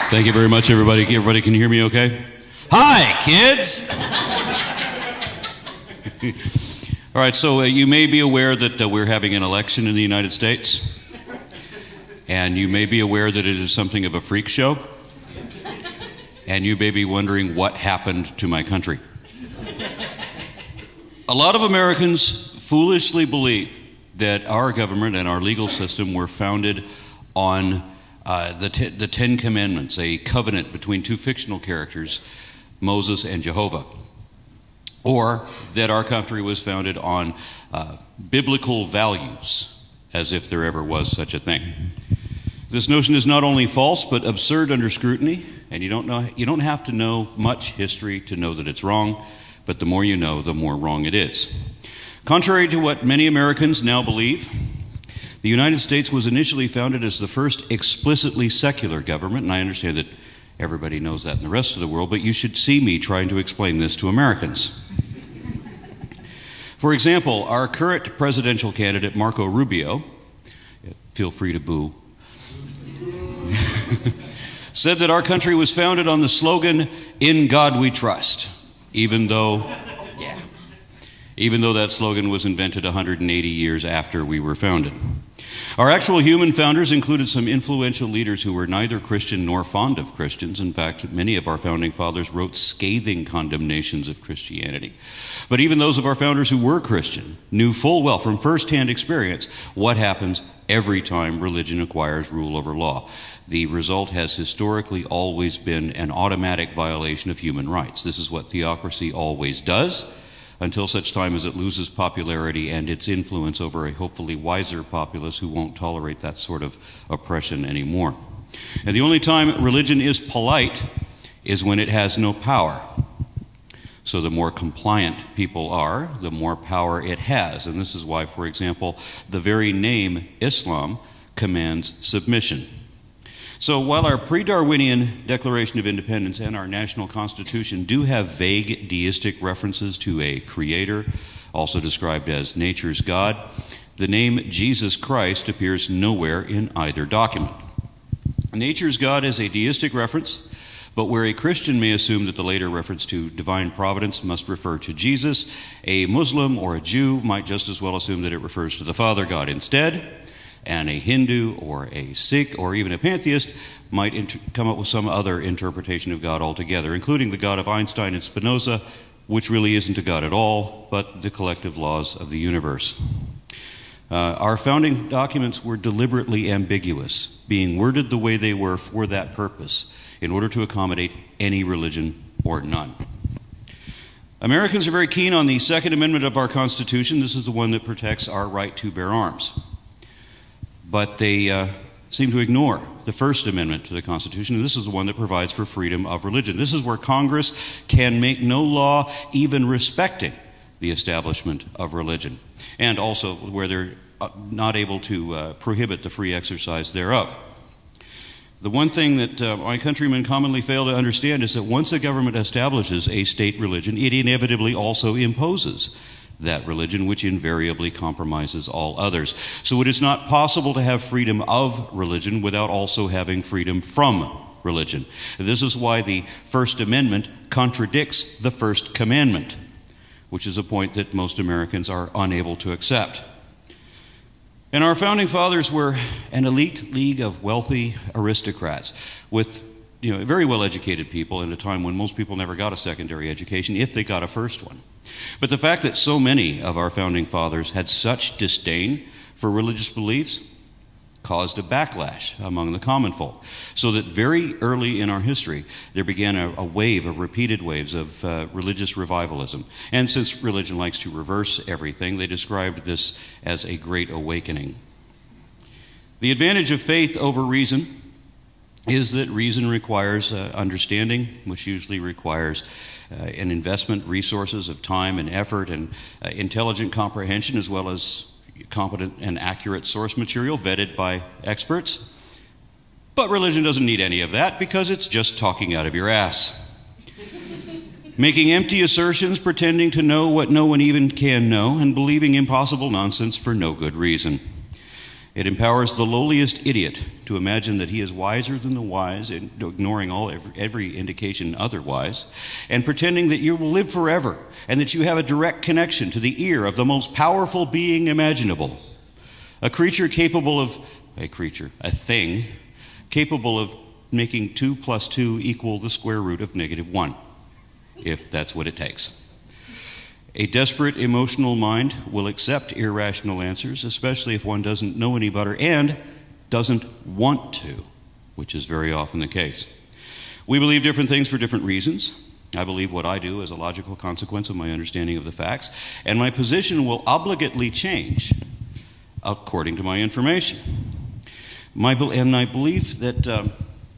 Thank you very much, everybody. Everybody can hear me okay? Hi, kids! All right, so you may be aware that we're having an election in the United States. And you may be aware that it is something of a freak show. And you may be wondering what happened to my country. A lot of Americans foolishly believe that our government and our legal system were founded on the Ten Commandments, a covenant between two fictional characters, Moses and Jehovah. Or that our country was founded on biblical values, as if there ever was such a thing. This notion is not only false, but absurd under scrutiny, and you don't have to know much history to know that it's wrong, but the more you know, the more wrong it is. Contrary to what many Americans now believe, the United States was initially founded as the first explicitly secular government, and I understand that everybody knows that in the rest of the world, but you should see me trying to explain this to Americans. For example, our current presidential candidate, Marco Rubio, feel free to boo, said that our country was founded on the slogan, "In God We Trust," even though that slogan was invented 180 years after we were founded. Our actual human founders included some influential leaders who were neither Christian nor fond of Christians. In fact, many of our founding fathers wrote scathing condemnations of Christianity. But even those of our founders who were Christian knew full well from firsthand experience what happens every time religion acquires rule over law. The result has historically always been an automatic violation of human rights. This is what theocracy always does, until such time as it loses popularity and its influence over a hopefully wiser populace who won't tolerate that sort of oppression anymore. And the only time religion is polite is when it has no power. So the more compliant people are, the more power it has. And this is why, for example, the very name Islam commands submission. So while our pre-Darwinian Declaration of Independence and our national constitution do have vague deistic references to a creator, also described as nature's God, the name Jesus Christ appears nowhere in either document. Nature's God is a deistic reference, but where a Christian may assume that the later reference to divine providence must refer to Jesus, a Muslim or a Jew might just as well assume that it refers to the Father God instead. And a Hindu or a Sikh or even a pantheist might come up with some other interpretation of God altogether, including the God of Einstein and Spinoza, which really isn't a God at all, but the collective laws of the universe. Our founding documents were deliberately ambiguous, being worded the way they were for that purpose, in order to accommodate any religion or none. Americans are very keen on the Second Amendment of our Constitution. This is the one that protects our right to bear arms. But they seem to ignore the First Amendment to the Constitution, and this is the one that provides for freedom of religion. This is where Congress can make no law even respecting the establishment of religion, and also where they're not able to prohibit the free exercise thereof. The one thing that my countrymen commonly fail to understand is that once a government establishes a state religion, it inevitably also imposes that religion, which invariably compromises all others. So it is not possible to have freedom of religion without also having freedom from religion. This is why the First Amendment contradicts the First Commandment, which is a point that most Americans are unable to accept. And our founding fathers were an elite league of wealthy aristocrats with very well-educated people in a time when most people never got a secondary education, if they got a first one. But the fact that so many of our founding fathers had such disdain for religious beliefs caused a backlash among the common folk. So that very early in our history, there began a wave of repeated waves of religious revivalism. And since religion likes to reverse everything, they described this as a great awakening. The advantage of faith over reason is that reason requires understanding, which usually requires an investment, resources of time and effort and intelligent comprehension, as well as competent and accurate source material vetted by experts. But religion doesn't need any of that because it's just talking out of your ass. Making empty assertions, pretending to know what no one even can know, and believing impossible nonsense for no good reason. It empowers the lowliest idiot to imagine that he is wiser than the wise, ignoring every indication otherwise, and pretending that you will live forever and that you have a direct connection to the ear of the most powerful being imaginable. A thing capable of making 2 + 2 equal the square root of -1, if that's what it takes. A desperate emotional mind will accept irrational answers, especially if one doesn't know any better and doesn't want to, which is very often the case. We believe different things for different reasons. I believe what I do is a logical consequence of my understanding of the facts, and my position will obligately change according to my information. And I believe that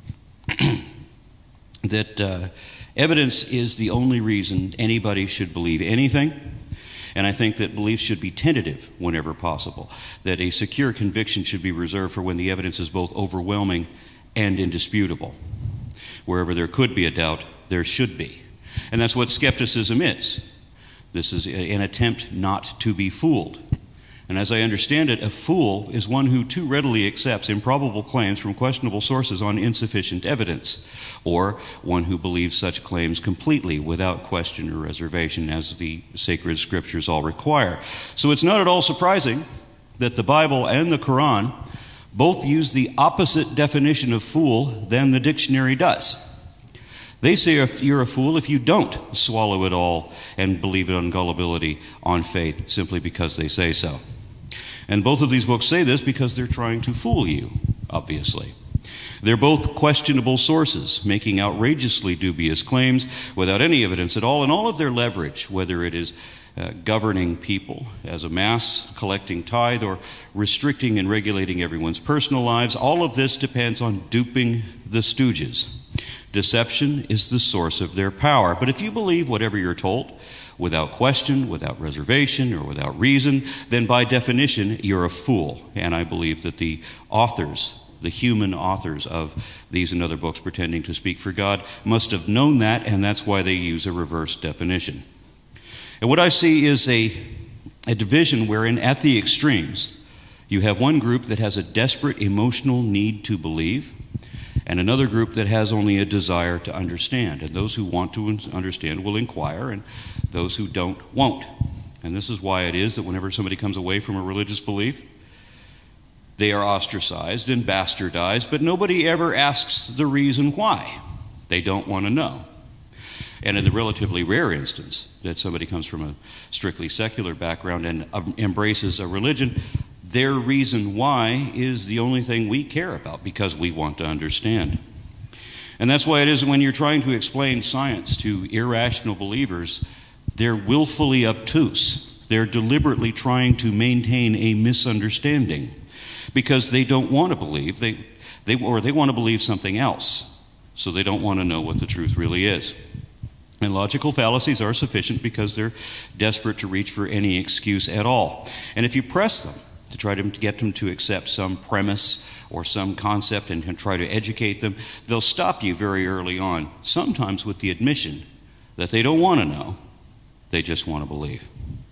evidence is the only reason anybody should believe anything, and I think that belief should be tentative whenever possible, that a secure conviction should be reserved for when the evidence is both overwhelming and indisputable. Wherever there could be a doubt, there should be. And that's what skepticism is. This is an attempt not to be fooled. And as I understand it, a fool is one who too readily accepts improbable claims from questionable sources on insufficient evidence, or one who believes such claims completely without question or reservation, as the sacred scriptures all require. So it's not at all surprising that the Bible and the Quran both use the opposite definition of fool than the dictionary does. They say you're a fool if you don't swallow it all and believe it on gullibility, on faith, simply because they say so. And both of these books say this because they're trying to fool you, obviously. They're both questionable sources, making outrageously dubious claims without any evidence at all, and all of their leverage, whether it is governing people as a mass, collecting tithe, or restricting and regulating everyone's personal lives, all of this depends on duping the stooges. Deception is the source of their power. But if you believe whatever you're told, without question, without reservation, or without reason, then by definition, you're a fool. And I believe that the authors, the human authors of these and other books pretending to speak for God, must have known that, and that's why they use a reverse definition. And what I see is a division wherein, at the extremes, you have one group that has a desperate emotional need to believe, and another group that has only a desire to understand. And those who want to understand will inquire, and those who don't won't. And this is why it is that whenever somebody comes away from a religious belief, they are ostracized and bastardized, but nobody ever asks the reason why. They don't want to know. And in the relatively rare instance that somebody comes from a strictly secular background and embraces a religion, their reason why is the only thing we care about, because we want to understand. And that's why it is when you're trying to explain science to irrational believers, they're willfully obtuse. They're deliberately trying to maintain a misunderstanding because they don't want to believe, they want to believe something else. So they don't want to know what the truth really is. And logical fallacies are sufficient because they're desperate to reach for any excuse at all. And if you press them to try to get them to accept some premise or some concept and try to educate them, they'll stop you very early on, sometimes with the admission that they don't want to know, they just want to believe.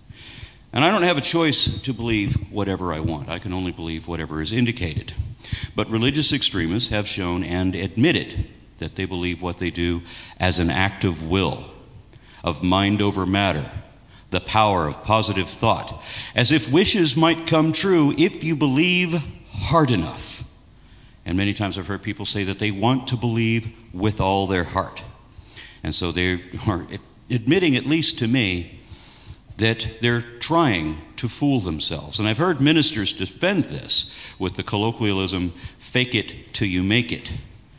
And I don't have a choice to believe whatever I want. I can only believe whatever is indicated. But religious extremists have shown and admitted that they believe what they do as an act of will, of mind over matter, the power of positive thought, as if wishes might come true if you believe hard enough. And many times I've heard people say that they want to believe with all their heart. And so they are admitting, at least to me, that they're trying to fool themselves. And I've heard ministers defend this with the colloquialism, fake it till you make it.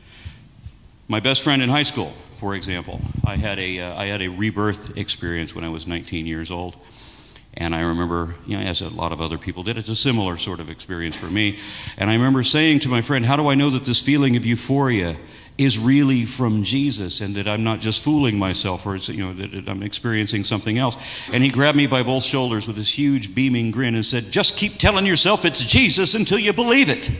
My best friend in high school, for example, I had a rebirth experience when I was 19 years old. And I remember, as a lot of other people did, it's a similar sort of experience for me. And I remember saying to my friend, how do I know that this feeling of euphoria is really from Jesus and that I'm not just fooling myself, or that I'm experiencing something else? And he grabbed me by both shoulders with this huge beaming grin and said, just keep telling yourself it's Jesus until you believe it.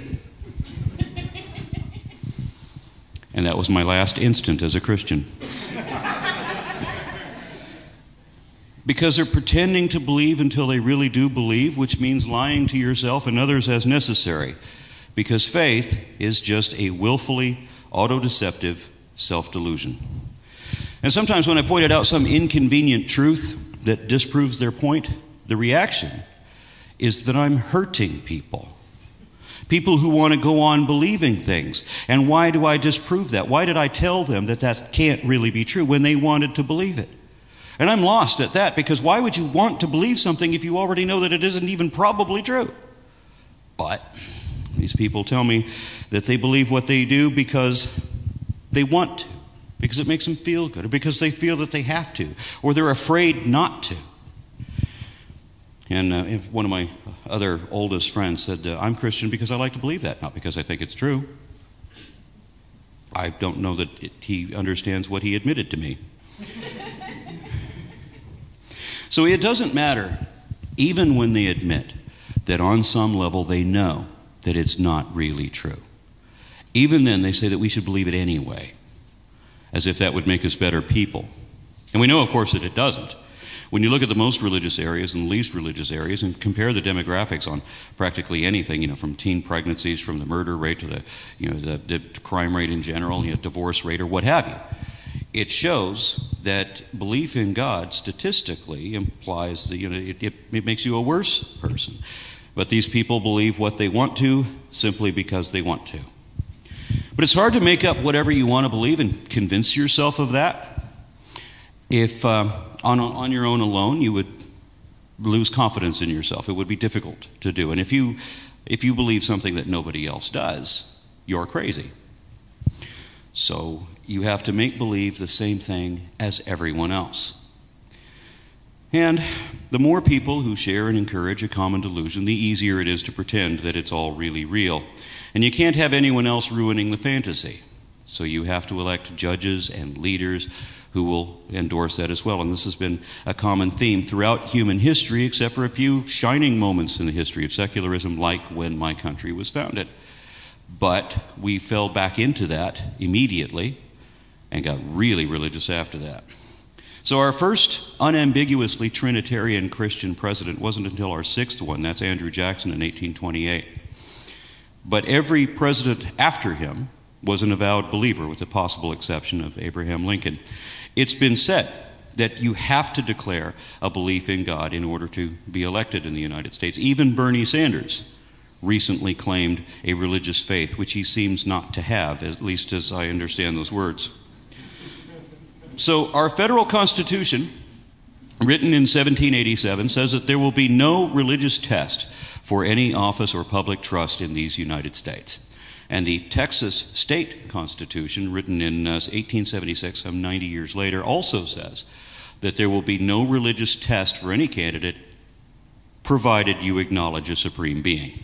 And that was my last instant as a Christian. because they're pretending to believe until they really do believe, which means lying to yourself and others as necessary, because faith is just a willfully auto-deceptive self-delusion. And sometimes when I pointed out some inconvenient truth that disproves their point, the reaction is that I'm hurting people. People who want to go on believing things. And why do I disprove that? Why did I tell them that that can't really be true when they wanted to believe it? And I'm lost at that, because why would you want to believe something if you already know that it isn't even probably true? But these people tell me that they believe what they do because they want to, because it makes them feel good, or because they feel that they have to, or they're afraid not to. And one of my other oldest friends said, I'm Christian because I like to believe that, not because I think it's true. I don't know that he understands what he admitted to me. So it doesn't matter, even when they admit that on some level they know that it's not really true. Even then they say that we should believe it anyway, as if that would make us better people. And we know, of course, that it doesn't. When you look at the most religious areas and the least religious areas and compare the demographics on practically anything, from teen pregnancies, from the murder rate to the crime rate in general, divorce rate or what have you, it shows that belief in God statistically implies that it makes you a worse person. But these people believe what they want to simply because they want to. But it's hard to make up whatever you want to believe and convince yourself of that. If on your own alone, you would lose confidence in yourself. It would be difficult to do. And if you believe something that nobody else does, you're crazy. So you have to make believe the same thing as everyone else. And the more people who share and encourage a common delusion, the easier it is to pretend that it's all really real. And you can't have anyone else ruining the fantasy. So you have to elect judges and leaders who will endorse that as well. And this has been a common theme throughout human history, except for a few shining moments in the history of secularism, like when my country was founded. But we fell back into that immediately and got really religious after that. So our first unambiguously Trinitarian Christian president wasn't until our sixth one. That's Andrew Jackson in 1828. But every president after him was an avowed believer, with the possible exception of Abraham Lincoln. It's been said that you have to declare a belief in God in order to be elected in the United States. Even Bernie Sanders recently claimed a religious faith, which he seems not to have, at least as I understand those words. So our federal Constitution, written in 1787, says that there will be no religious test for any office or public trust in these United States. And the Texas State Constitution, written in 1876, some 90 years later, also says that there will be no religious test for any candidate provided you acknowledge a supreme being.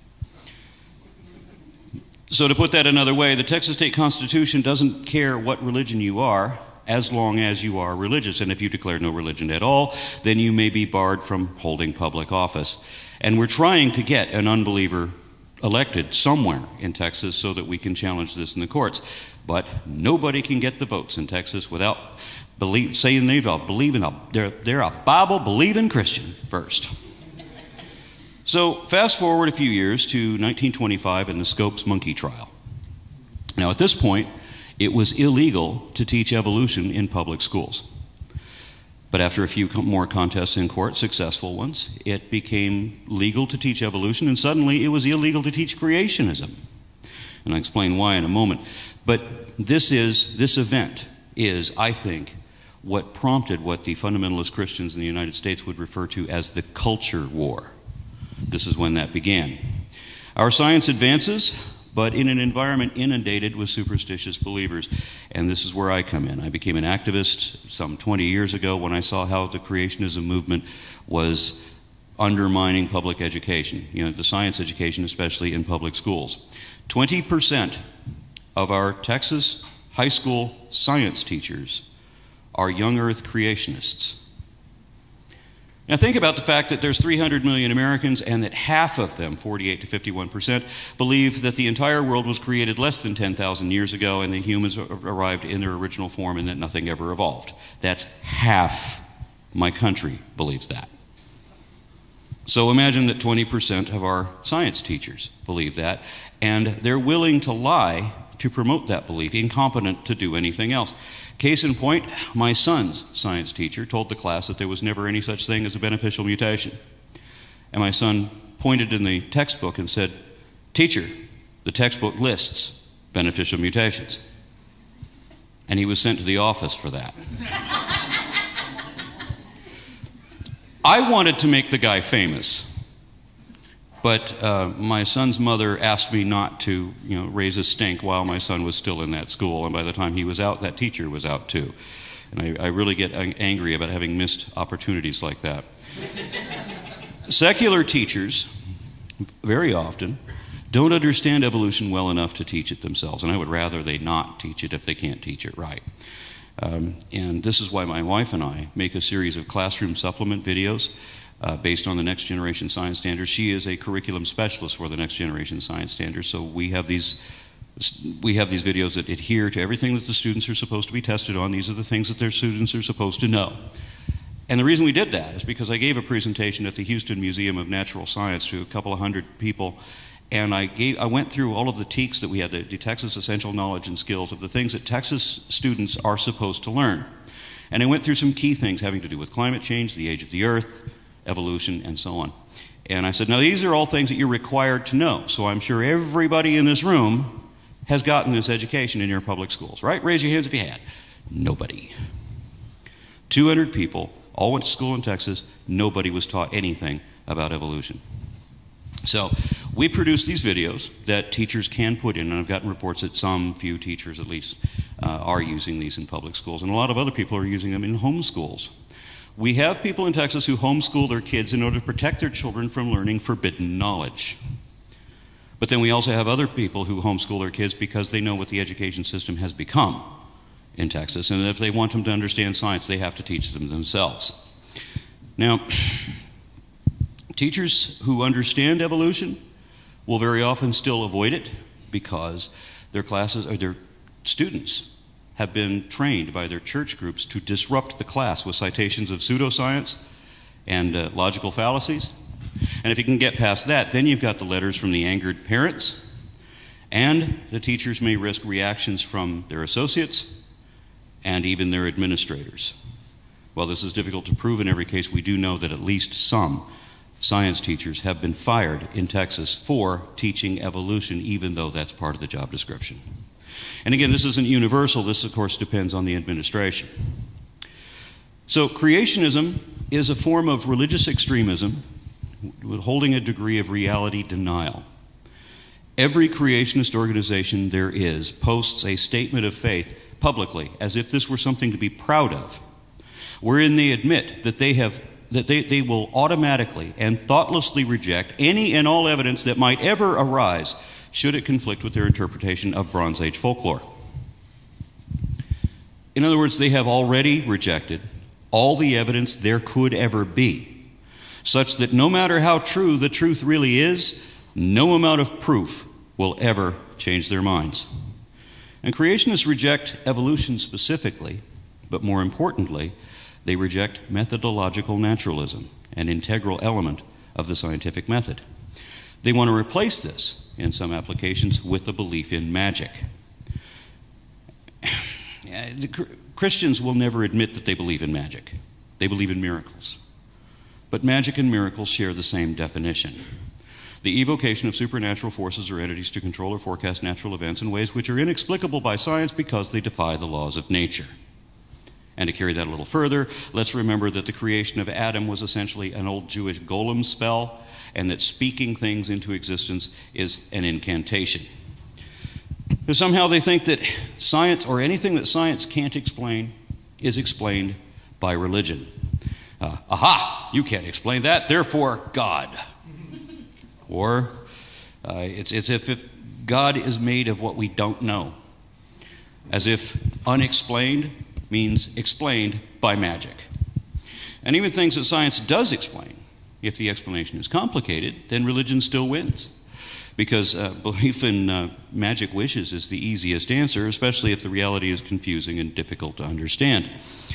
So to put that another way, the Texas State Constitution doesn't care what religion you are, as long as you are religious. And if you declare no religion at all, then you may be barred from holding public office. And we're trying to get an unbeliever elected somewhere in Texas so that we can challenge this in the courts. But nobody can get the votes in Texas without saying they're a Bible-believing Christian first. So fast forward a few years to 1925 and the Scopes monkey trial. Now at this point, it was illegal to teach evolution in public schools. But after a few more contests in court, successful ones, it became legal to teach evolution, and suddenly it was illegal to teach creationism. And I'll explain why in a moment. But this event is, I think, what prompted what the fundamentalist Christians in the United States would refer to as the culture war. This is when that began. Our science advances, but in an environment inundated with superstitious believers. And this is where I come in. I became an activist some 20 years ago when I saw how the creationism movement was undermining public education, the science education, especially in public schools. 20% of our Texas high school science teachers are young earth creationists. Now think about the fact that there's 300 million Americans and that half of them, 48 to 51%, believe that the entire world was created less than 10,000 years ago and the humans arrived in their original form and that nothing ever evolved. That's half my country believes that. So imagine that 20% of our science teachers believe that, and they're willing to lie to promote that belief, incompetent to do anything else. Case in point, my son's science teacher told the class that there was never any such thing as a beneficial mutation. And my son pointed in the textbook and said, "Teacher, the textbook lists beneficial mutations." And he was sent to the office for that. I wanted to make the guy famous, but my son's mother asked me not to, raise a stink while my son was still in that school, and by the time he was out, that teacher was out too. And I really get angry about having missed opportunities like that. Secular teachers, very often, don't understand evolution well enough to teach it themselves, and I would rather they not teach it if they can't teach it right. And this is why my wife and I make a series of classroom supplement videos based on the Next Generation Science Standards. She is a curriculum specialist for the Next Generation Science Standards, so we have these videos that adhere to everything that the students are supposed to be tested on. These are the things that their students are supposed to know. And the reason we did that is because I gave a presentation at the Houston Museum of Natural Science to a couple of hundred people, and I went through all of the TEKS that we had, the Texas Essential Knowledge and Skills of the things that Texas students are supposed to learn. And I went through some key things having to do with climate change, the age of the earth, evolution, and so on. And I said, now these are all things that you're required to know. So I'm sure everybody in this room has gotten this education in your public schools, right? Raise your hands if you had. Nobody. 200 people, all went to school in Texas. Nobody was taught anything about evolution. So we produce these videos that teachers can put in, and I've gotten reports that some few teachers at least are using these in public schools, and a lot of other people are using them in homeschools. We have people in Texas who homeschool their kids in order to protect their children from learning forbidden knowledge. But then we also have other people who homeschool their kids because they know what the education system has become in Texas, and if they want them to understand science, they have to teach them themselves. Now, teachers who understand evolution will very often still avoid it because their classes or their students have been trained by their church groups to disrupt the class with citations of pseudoscience and logical fallacies. And if you can get past that, then you've got the letters from the angered parents, and the teachers may risk reactions from their associates and even their administrators. While this is difficult to prove in every case, we do know that at least some science teachers have been fired in Texas for teaching evolution, even though that's part of the job description. And again, this isn't universal. This, of course, depends on the administration. So creationism is a form of religious extremism with holding a degree of reality denial. Every creationist organization there is posts a statement of faith publicly as if this were something to be proud of, wherein they admit that they will automatically and thoughtlessly reject any and all evidence that might ever arise should it conflict with their interpretation of Bronze Age folklore. In other words, they have already rejected all the evidence there could ever be, such that no matter how true the truth really is, no amount of proof will ever change their minds. And creationists reject evolution specifically, but more importantly, they reject methodological naturalism, an integral element of the scientific method. They want to replace this, in some applications, with a belief in magic. Christians will never admit that they believe in magic. They believe in miracles. But magic and miracles share the same definition: the evocation of supernatural forces or entities to control or forecast natural events in ways which are inexplicable by science because they defy the laws of nature. And to carry that a little further, let's remember that the creation of Adam was essentially an old Jewish golem spell, and that speaking things into existence is an incantation. Because somehow they think that science, or anything that science can't explain, is explained by religion. Aha! You can't explain that, therefore God. Or it's as if God is made of what we don't know. As if unexplained means explained by magic. And even things that science does explain, if the explanation is complicated, then religion still wins. Because belief in magic wishes is the easiest answer, especially if the reality is confusing and difficult to understand.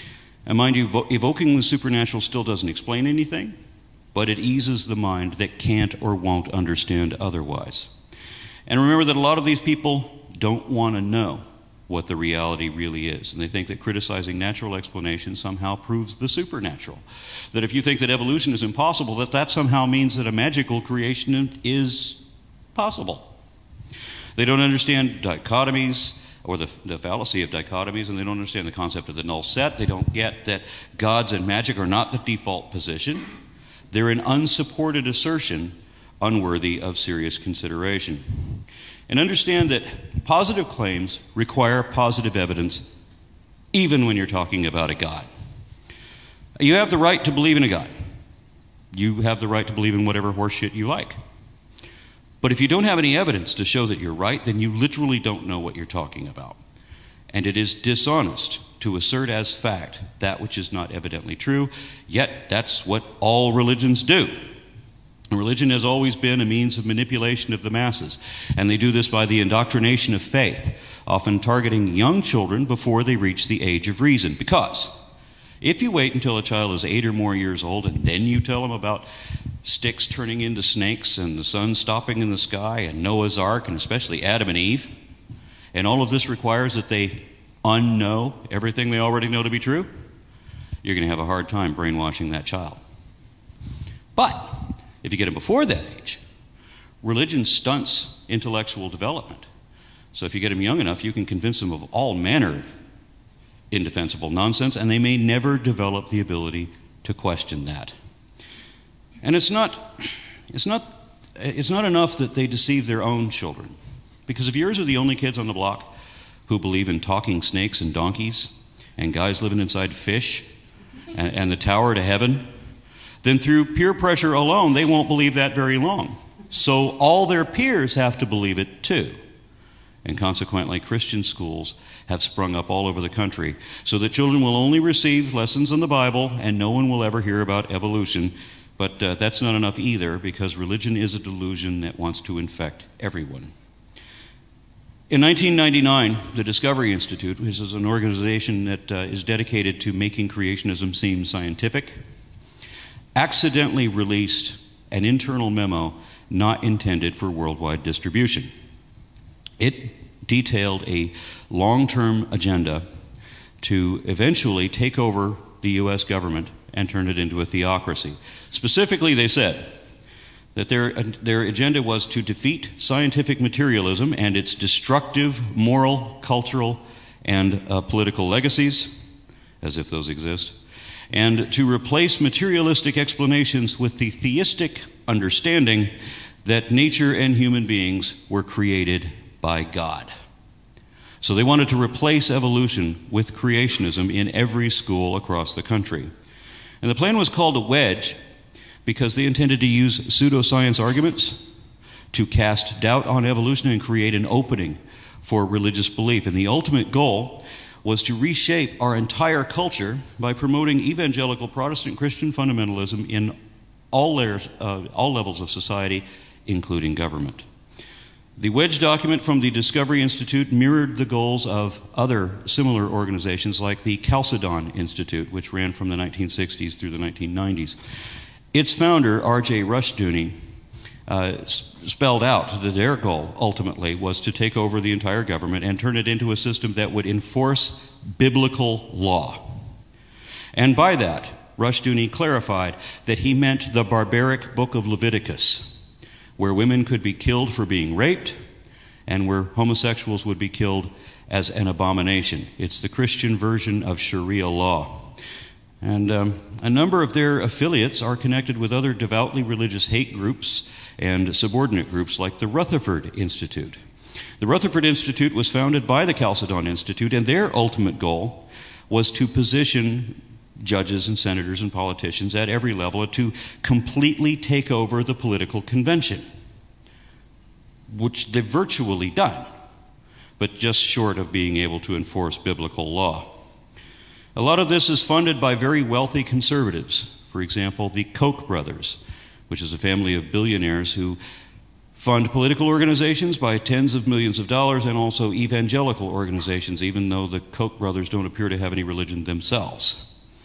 And mind you, evoking the supernatural still doesn't explain anything, but it eases the mind that can't or won't understand otherwise. And remember that a lot of these people don't want to know what the reality really is. And they think that criticizing natural explanation somehow proves the supernatural. That if you think that evolution is impossible, that somehow means that a magical creation is possible. They don't understand dichotomies, or the fallacy of dichotomies, and they don't understand the concept of the null set. They don't get that gods and magic are not the default position. They're an unsupported assertion unworthy of serious consideration. And understand that positive claims require positive evidence, even when you're talking about a God. You have the right to believe in a God. You have the right to believe in whatever horseshit you like. But if you don't have any evidence to show that you're right, then you literally don't know what you're talking about. And it is dishonest to assert as fact that which is not evidently true, yet that's what all religions do. Religion has always been a means of manipulation of the masses, and they do this by the indoctrination of faith, often targeting young children before they reach the age of reason. Because if you wait until a child is 8 or more years old and then you tell them about sticks turning into snakes and the sun stopping in the sky and Noah's Ark and especially Adam and Eve, and all of this requires that they unknow everything they already know to be true, you're going to have a hard time brainwashing that child. But if you get them before that age, religion stunts intellectual development. So if you get them young enough, you can convince them of all manner of indefensible nonsense, and they may never develop the ability to question that. And it's not enough that they deceive their own children. Because if yours are the only kids on the block who believe in talking snakes and donkeys and guys living inside fish and the tower to heaven, then through peer pressure alone, they won't believe that very long. So all their peers have to believe it too. And consequently, Christian schools have sprung up all over the country so that children will only receive lessons on the Bible and no one will ever hear about evolution. But that's not enough either, because religion is a delusion that wants to infect everyone. In 1999, the Discovery Institute, which is an organization that is dedicated to making creationism seem scientific, accidentally released an internal memo not intended for worldwide distribution. It detailed a long-term agenda to eventually take over the U.S. government and turn it into a theocracy. Specifically, they said that their agenda was to defeat scientific materialism and its destructive moral, cultural, and political legacies, as if those exist, and to replace materialistic explanations with the theistic understanding that nature and human beings were created by God. So they wanted to replace evolution with creationism in every school across the country. And the plan was called a wedge because they intended to use pseudoscience arguments to cast doubt on evolution and create an opening for religious belief. And the ultimate goal was to reshape our entire culture by promoting evangelical Protestant Christian fundamentalism in all levels of society, including government. The wedge document from the Discovery Institute mirrored the goals of other similar organizations like the Chalcedon Institute, which ran from the 1960s through the 1990s. Its founder, R.J. Rushdoony, spelled out that their goal ultimately was to take over the entire government and turn it into a system that would enforce biblical law. And by that, Rushdoony clarified that he meant the barbaric book of Leviticus, where women could be killed for being raped and where homosexuals would be killed as an abomination. It's the Christian version of Sharia law. And a number of their affiliates are connected with other devoutly religious hate groups and subordinate groups like the Rutherford Institute. The Rutherford Institute was founded by the Chalcedon Institute, and their ultimate goal was to position judges and senators and politicians at every level to completely take over the political convention, which they've virtually done, but just short of being able to enforce biblical law. A lot of this is funded by very wealthy conservatives. For example, the Koch brothers, which is a family of billionaires who fund political organizations by tens of millions of dollars and also evangelical organizations, even though the Koch brothers don't appear to have any religion themselves.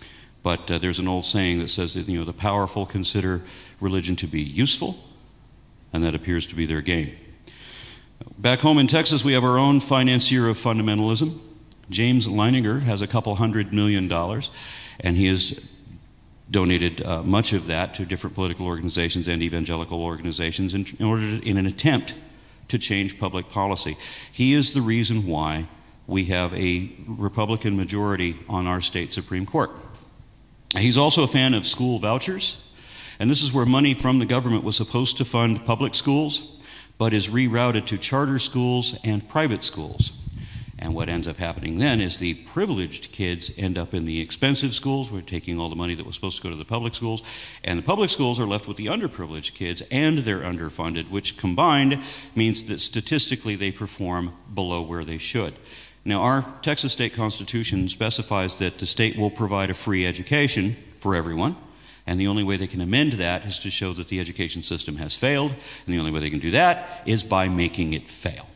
But there's an old saying that says that, the powerful consider religion to be useful, and that appears to be their game. Back home in Texas, we have our own financier of fundamentalism. James Leininger has a couple $100 million, and he has donated much of that to different political organizations and evangelical organizations in an attempt to change public policy. He is the reason why we have a Republican majority on our state Supreme Court. He's also a fan of school vouchers, and this is where money from the government was supposed to fund public schools, but is rerouted to charter schools and private schools. And what ends up happening then is the privileged kids end up in the expensive schools. We're taking all the money that was supposed to go to the public schools, and the public schools are left with the underprivileged kids, and they're underfunded, which combined means that statistically they perform below where they should. Now, our Texas state constitution specifies that the state will provide a free education for everyone, and the only way they can amend that is to show that the education system has failed, and the only way they can do that is by making it fail.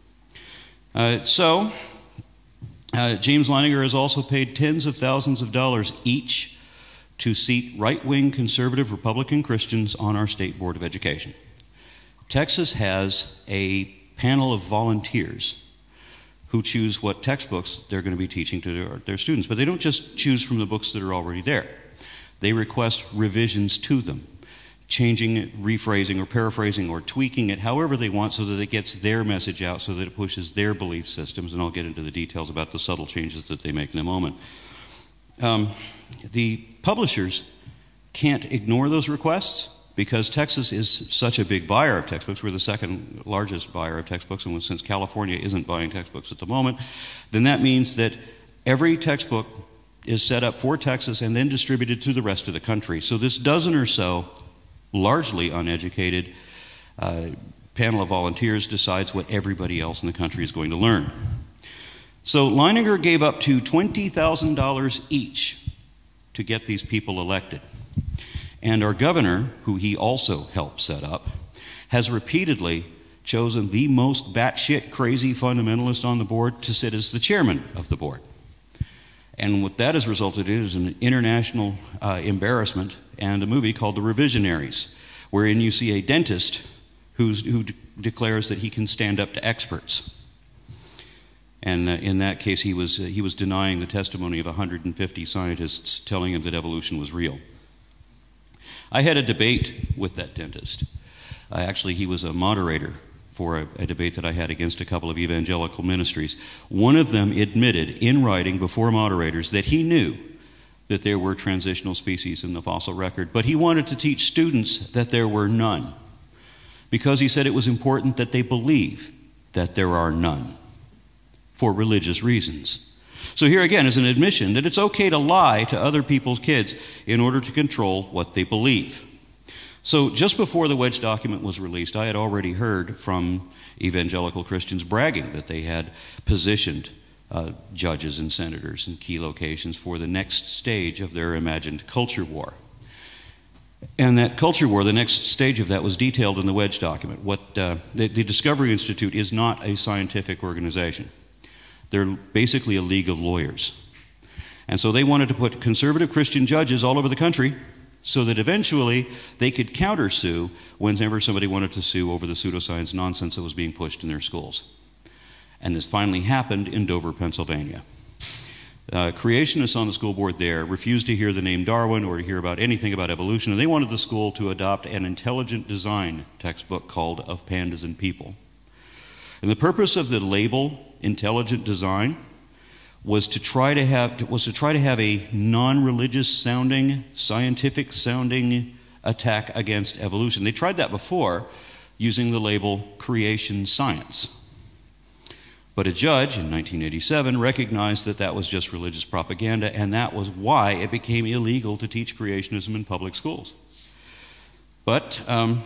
James Leininger has also paid tens of thousands of dollars each to seat right-wing conservative Republican Christians on our State Board of Education. Texas has a panel of volunteers who choose what textbooks they're going to be teaching to their students. But they don't just choose from the books that are already there. They request revisions to them, changing it, rephrasing or paraphrasing or tweaking it however they want so that it gets their message out, so that it pushes their belief systems. And I'll get into the details about the subtle changes that they make in a moment. The publishers can't ignore those requests because Texas is such a big buyer of textbooks. We're the second largest buyer of textbooks, and since California isn't buying textbooks at the moment, then that means that every textbook is set up for Texas and then distributed to the rest of the country. So this dozen or so largely uneducated panel of volunteers decides what everybody else in the country is going to learn. So Leininger gave up to $20,000 each to get these people elected. And our governor, who he also helped set up, has repeatedly chosen the most batshit crazy fundamentalist on the board to sit as the chairman of the board. And what that has resulted in is an international embarrassment and a movie called The Revisionaries, wherein you see a dentist who declares that he can stand up to experts. And in that case, he was denying the testimony of 150 scientists telling him that evolution was real. I had a debate with that dentist. Actually, he was a moderator for a debate that I had against a couple of evangelical ministries. One of them admitted in writing before moderators that he knew that there were transitional species in the fossil record, but he wanted to teach students that there were none, because he said it was important that they believe that there are none for religious reasons. So here again is an admission that it's okay to lie to other people's kids in order to control what they believe. So just before the Wedge document was released, I had already heard from evangelical Christians bragging that they had positioned judges and senators in key locations for the next stage of their imagined culture war. And that culture war, the next stage of that, was detailed in the Wedge document. The Discovery Institute is not a scientific organization. They're basically a league of lawyers. And so they wanted to put conservative Christian judges all over the country so that eventually they could countersue whenever somebody wanted to sue over the pseudoscience nonsense that was being pushed in their schools. And this finally happened in Dover, Pennsylvania. Creationists on the school board there refused to hear the name Darwin or to hear about anything about evolution, and they wanted the school to adopt an intelligent design textbook called Of Pandas and People. And the purpose of the label intelligent design was to try to have a non-religious sounding, scientific sounding attack against evolution. They tried that before using the label creation science. But a judge in 1987 recognized that that was just religious propaganda, and that was why it became illegal to teach creationism in public schools. But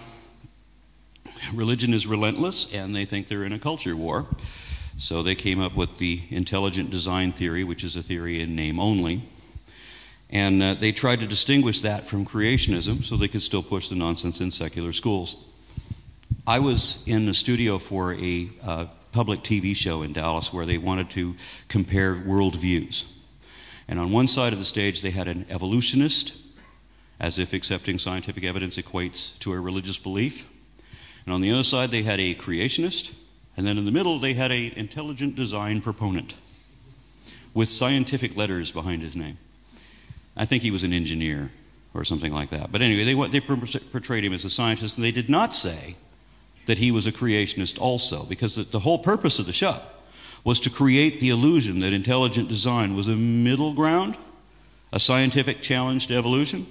religion is relentless, and they think they're in a culture war. So they came up with the intelligent design theory, which is a theory in name only. And they tried to distinguish that from creationism so they could still push the nonsense in secular schools. I was in the studio for a public TV show in Dallas where they wanted to compare worldviews. And on one side of the stage, they had an evolutionist, as if accepting scientific evidence equates to a religious belief. And on the other side, they had a creationist. And then in the middle, they had an intelligent design proponent with scientific letters behind his name. I think he was an engineer or something like that. But anyway, they portrayed him as a scientist, and they did not say that he was a creationist also, because the whole purpose of the show was to create the illusion that intelligent design was a middle ground, a scientific challenge to evolution.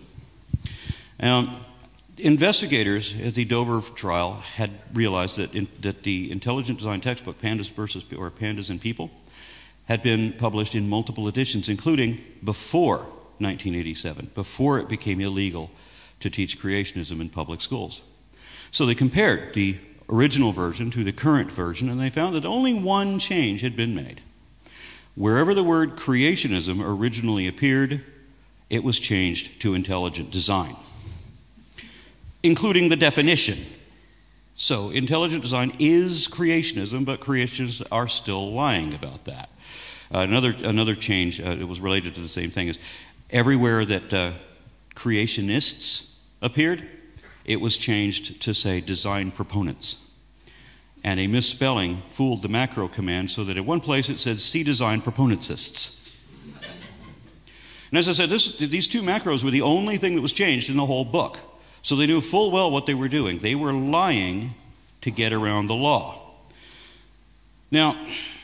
Investigators at the Dover trial had realized that the intelligent design textbook, Pandas and People, had been published in multiple editions, including before 1987, before it became illegal to teach creationism in public schools. So they compared the original version to the current version, and they found that only one change had been made. Wherever the word creationism originally appeared, it was changed to intelligent design, including the definition. So intelligent design is creationism, but creationists are still lying about that. Another change that was related to the same thing is everywhere that creationists appeared, it was changed to say design proponents. And a misspelling fooled the macro command so that at one place it said see design proponentsists. And as I said, these two macros were the only thing that was changed in the whole book. So they knew full well what they were doing. They were lying to get around the law. Now,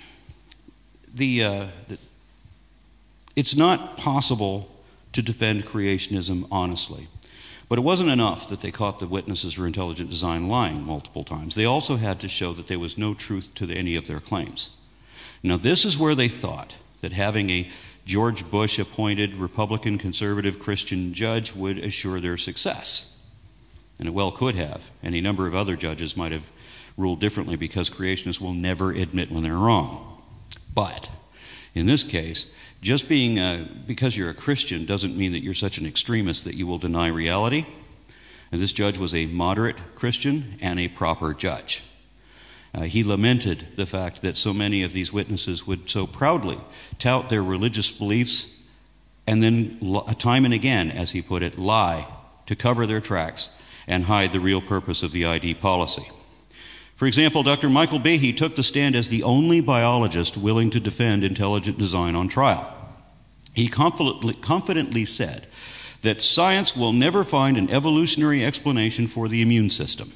it's not possible to defend creationism honestly. But it wasn't enough that they caught the witnesses for intelligent design lying multiple times. They also had to show that there was no truth to any of their claims. Now, this is where they thought that having a George Bush-appointed Republican conservative Christian judge would assure their success. And it well could have. Any number of other judges might have ruled differently because creationists will never admit when they're wrong. But in this case, just because you're a Christian doesn't mean that you're such an extremist that you will deny reality. And this judge was a moderate Christian and a proper judge. He lamented the fact that so many of these witnesses would so proudly tout their religious beliefs and then, time and again, as he put it, lie to cover their tracks and hide the real purpose of the ID policy. For example, Dr. Michael Behe took the stand as the only biologist willing to defend intelligent design on trial. He confidently said that science will never find an evolutionary explanation for the immune system.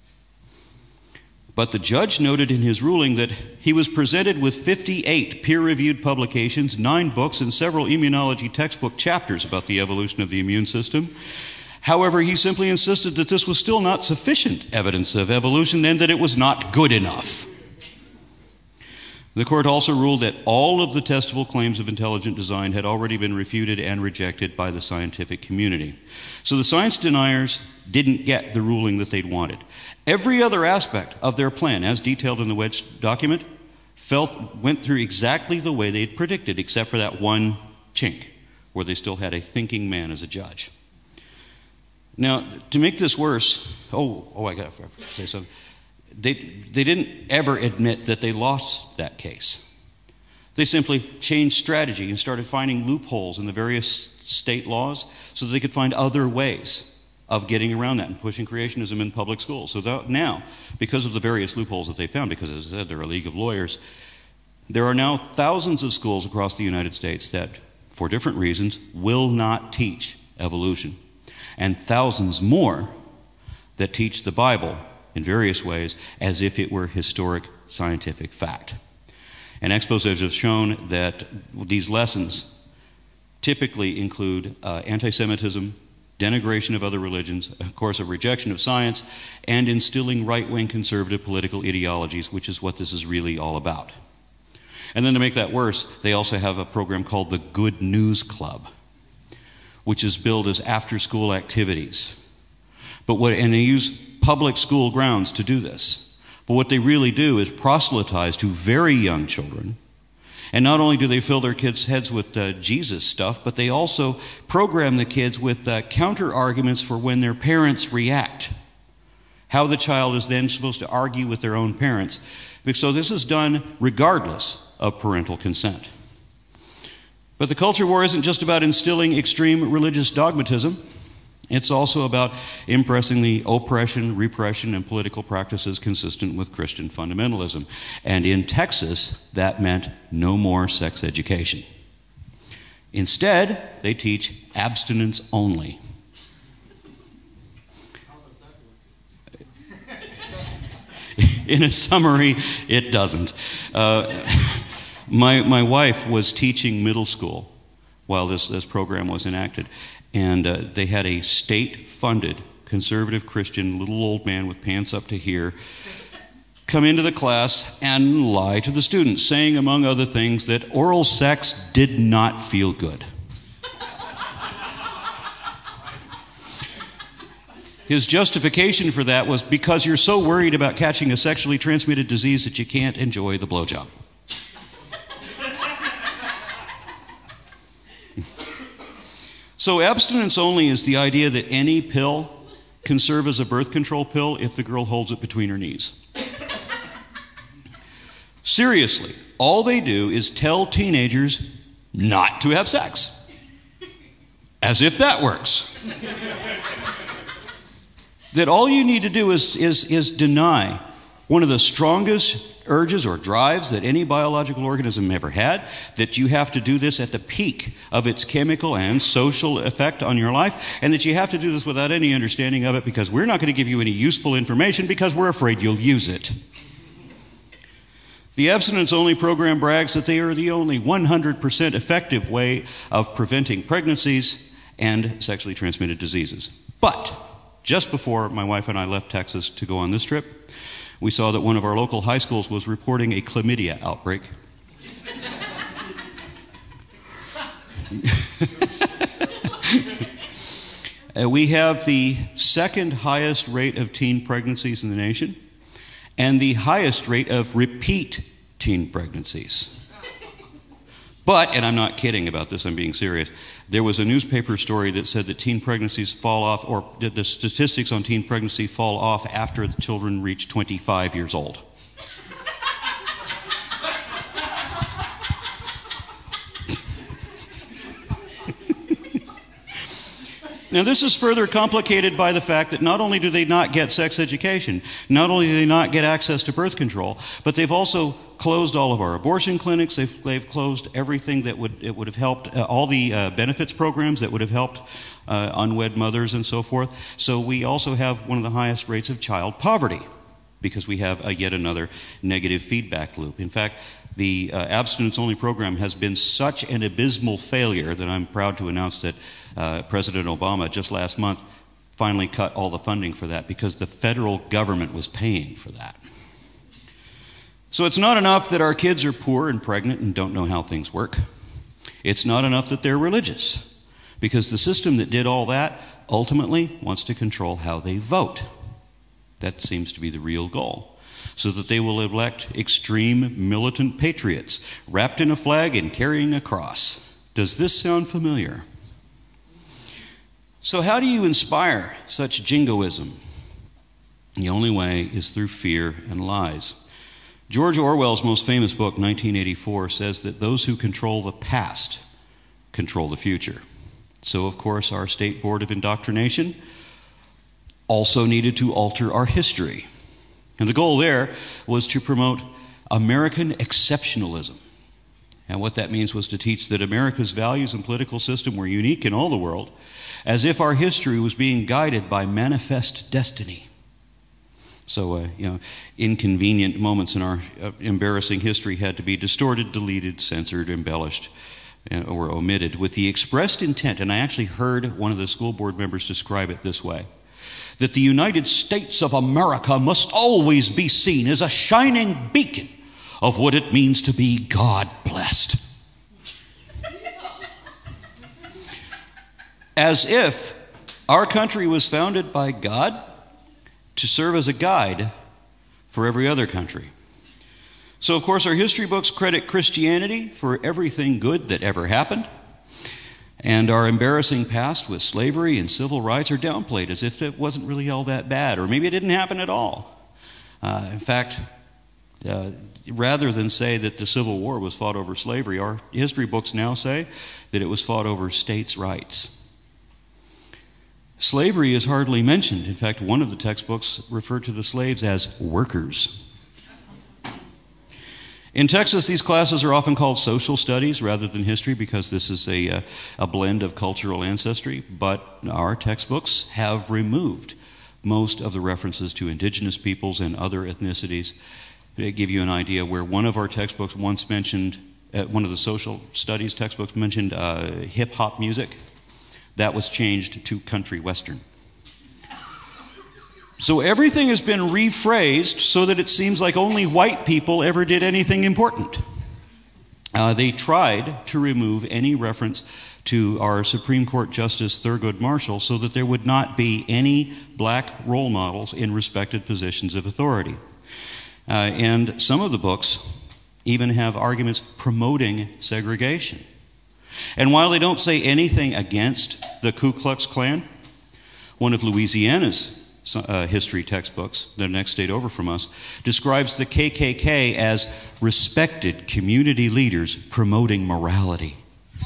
But the judge noted in his ruling that he was presented with 58 peer-reviewed publications, 9 books, and several immunology textbook chapters about the evolution of the immune system. However, he simply insisted that this was still not sufficient evidence of evolution and that it was not good enough. The court also ruled that all of the testable claims of intelligent design had already been refuted and rejected by the scientific community. So the science deniers didn't get the ruling that they'd wanted. Every other aspect of their plan, as detailed in the Wedge document, went through exactly the way they'd predicted, except for that one chink, where they still had a thinking man as a judge. Now, to make this worse, I got to say something. They didn't ever admit that they lost that case. They simply changed strategy and started finding loopholes in the various state laws so that they could find other ways of getting around that and pushing creationism in public schools. So now, because of the various loopholes that they found, because as I said, they're a league of lawyers, there are now thousands of schools across the United States that, for different reasons, will not teach evolution. And thousands more that teach the Bible in various ways as if it were historic scientific fact. And exposés have shown that these lessons typically include anti-Semitism, denigration of other religions, of course a rejection of science, and instilling right-wing conservative political ideologies, which is what this is really all about. And then to make that worse, they also have a program called the Good News Club, which is billed as after-school activities. And they use public school grounds to do this. But what they really do is proselytize to very young children. And not only do they fill their kids' heads with Jesus stuff, but they also program the kids with counter-arguments for when their parents react. How the child is then supposed to argue with their own parents. So this is done regardless of parental consent. But the culture war isn't just about instilling extreme religious dogmatism. It's also about impressing the oppression, repression, and political practices consistent with Christian fundamentalism. And in Texas, that meant no more sex education. Instead, they teach abstinence only. In a summary, it doesn't. My wife was teaching middle school while this program was enacted, and they had a state-funded conservative Christian little old man with pants up to here come into the class and lie to the students, saying, among other things, that oral sex did not feel good. His justification for that was because you're so worried about catching a sexually transmitted disease that you can't enjoy the blowjob. So abstinence only is the idea that any pill can serve as a birth control pill if the girl holds it between her knees. Seriously, all they do is tell teenagers not to have sex. As if that works. That all you need to do is deny one of the strongest urges or drives that any biological organism ever had, that you have to do this at the peak of its chemical and social effect on your life, and that you have to do this without any understanding of it because we're not going to give you any useful information because we're afraid you'll use it. The abstinence-only program brags that they are the only 100% effective way of preventing pregnancies and sexually transmitted diseases. But just before my wife and I left Texas to go on this trip, we saw that one of our local high schools was reporting a chlamydia outbreak. We have the second highest rate of teen pregnancies in the nation and the highest rate of repeat teen pregnancies. But, and I'm not kidding about this, I'm being serious, there was a newspaper story that said that teen pregnancies fall off, or the statistics on teen pregnancy fall off after the children reach 25 years old. Now, this is further complicated by the fact that not only do they not get sex education, not only do they not get access to birth control, but they've also closed all of our abortion clinics. They've closed everything that would have helped, all the benefits programs that would have helped unwed mothers and so forth. So we also have one of the highest rates of child poverty because we have yet another negative feedback loop. In fact, the abstinence-only program has been such an abysmal failure that I'm proud to announce that President Obama just last month finally cut all the funding for that because the federal government was paying for that. So it's not enough that our kids are poor and pregnant and don't know how things work. It's not enough that they're religious because the system that did all that ultimately wants to control how they vote. That seems to be the real goal, so that they will elect extreme militant patriots wrapped in a flag and carrying a cross. Does this sound familiar? So how do you inspire such jingoism? The only way is through fear and lies. George Orwell's most famous book, 1984, says that those who control the past control the future. So, of course, our State Board of Indoctrination also needed to alter our history. And the goal there was to promote American exceptionalism. And what that means was to teach that America's values and political system were unique in all the world, as if our history was being guided by manifest destiny. So, inconvenient moments in our embarrassing history had to be distorted, deleted, censored, embellished, or omitted with the expressed intent, and I actually heard one of the school board members describe it this way, that the United States of America must always be seen as a shining beacon of what it means to be God-blessed. As if our country was founded by God to serve as a guide for every other country. So, of course, our history books credit Christianity for everything good that ever happened, and our embarrassing past with slavery and civil rights are downplayed as if it wasn't really all that bad, or maybe it didn't happen at all. In fact, rather than say that the Civil War was fought over slavery, our history books now say that it was fought over states' rights. Slavery is hardly mentioned. In fact, one of the textbooks referred to the slaves as workers. In Texas, these classes are often called social studies rather than history because this is a blend of cultural ancestry, but our textbooks have removed most of the references to indigenous peoples and other ethnicities. To give you an idea, where one of our textbooks once mentioned, one of the social studies textbooks mentioned hip-hop music, that was changed to country western. So everything has been rephrased so that it seems like only white people ever did anything important. They tried to remove any reference to our Supreme Court Justice Thurgood Marshall so that there would not be any black role models in respected positions of authority. And some of the books even have arguments promoting segregation. And while they don't say anything against the Ku Klux Klan, one of Louisiana's history textbooks, the next state over from us, describes the KKK as respected community leaders promoting morality.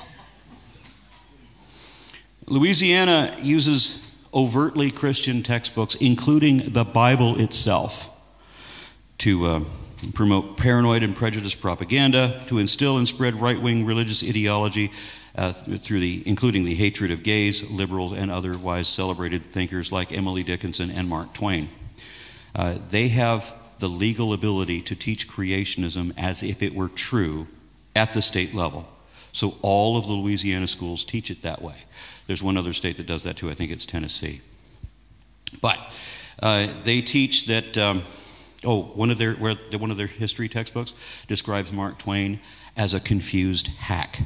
Louisiana uses overtly Christian textbooks, including the Bible itself, to promote paranoid and prejudiced propaganda, to instill and spread right-wing religious ideology, including the hatred of gays, liberals, and otherwise celebrated thinkers like Emily Dickinson and Mark Twain. They have the legal ability to teach creationism as if it were true at the state level. So all of the Louisiana schools teach it that way. There's one other state that does that too. I think it's Tennessee. But they teach that, one of their history textbooks describes Mark Twain as a confused hack.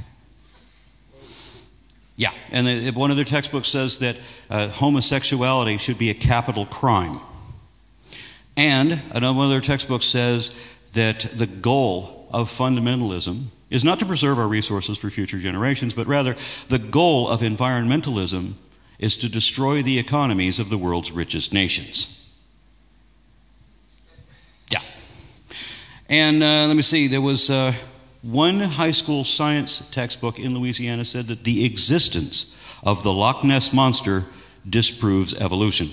Yeah, and one of their textbooks says that homosexuality should be a capital crime. And another one of their textbooks says that the goal of fundamentalism is not to preserve our resources for future generations, but rather the goal of environmentalism is to destroy the economies of the world's richest nations. Yeah. And let me see, there was one high school science textbook in Louisiana said that the existence of the Loch Ness Monster disproves evolution.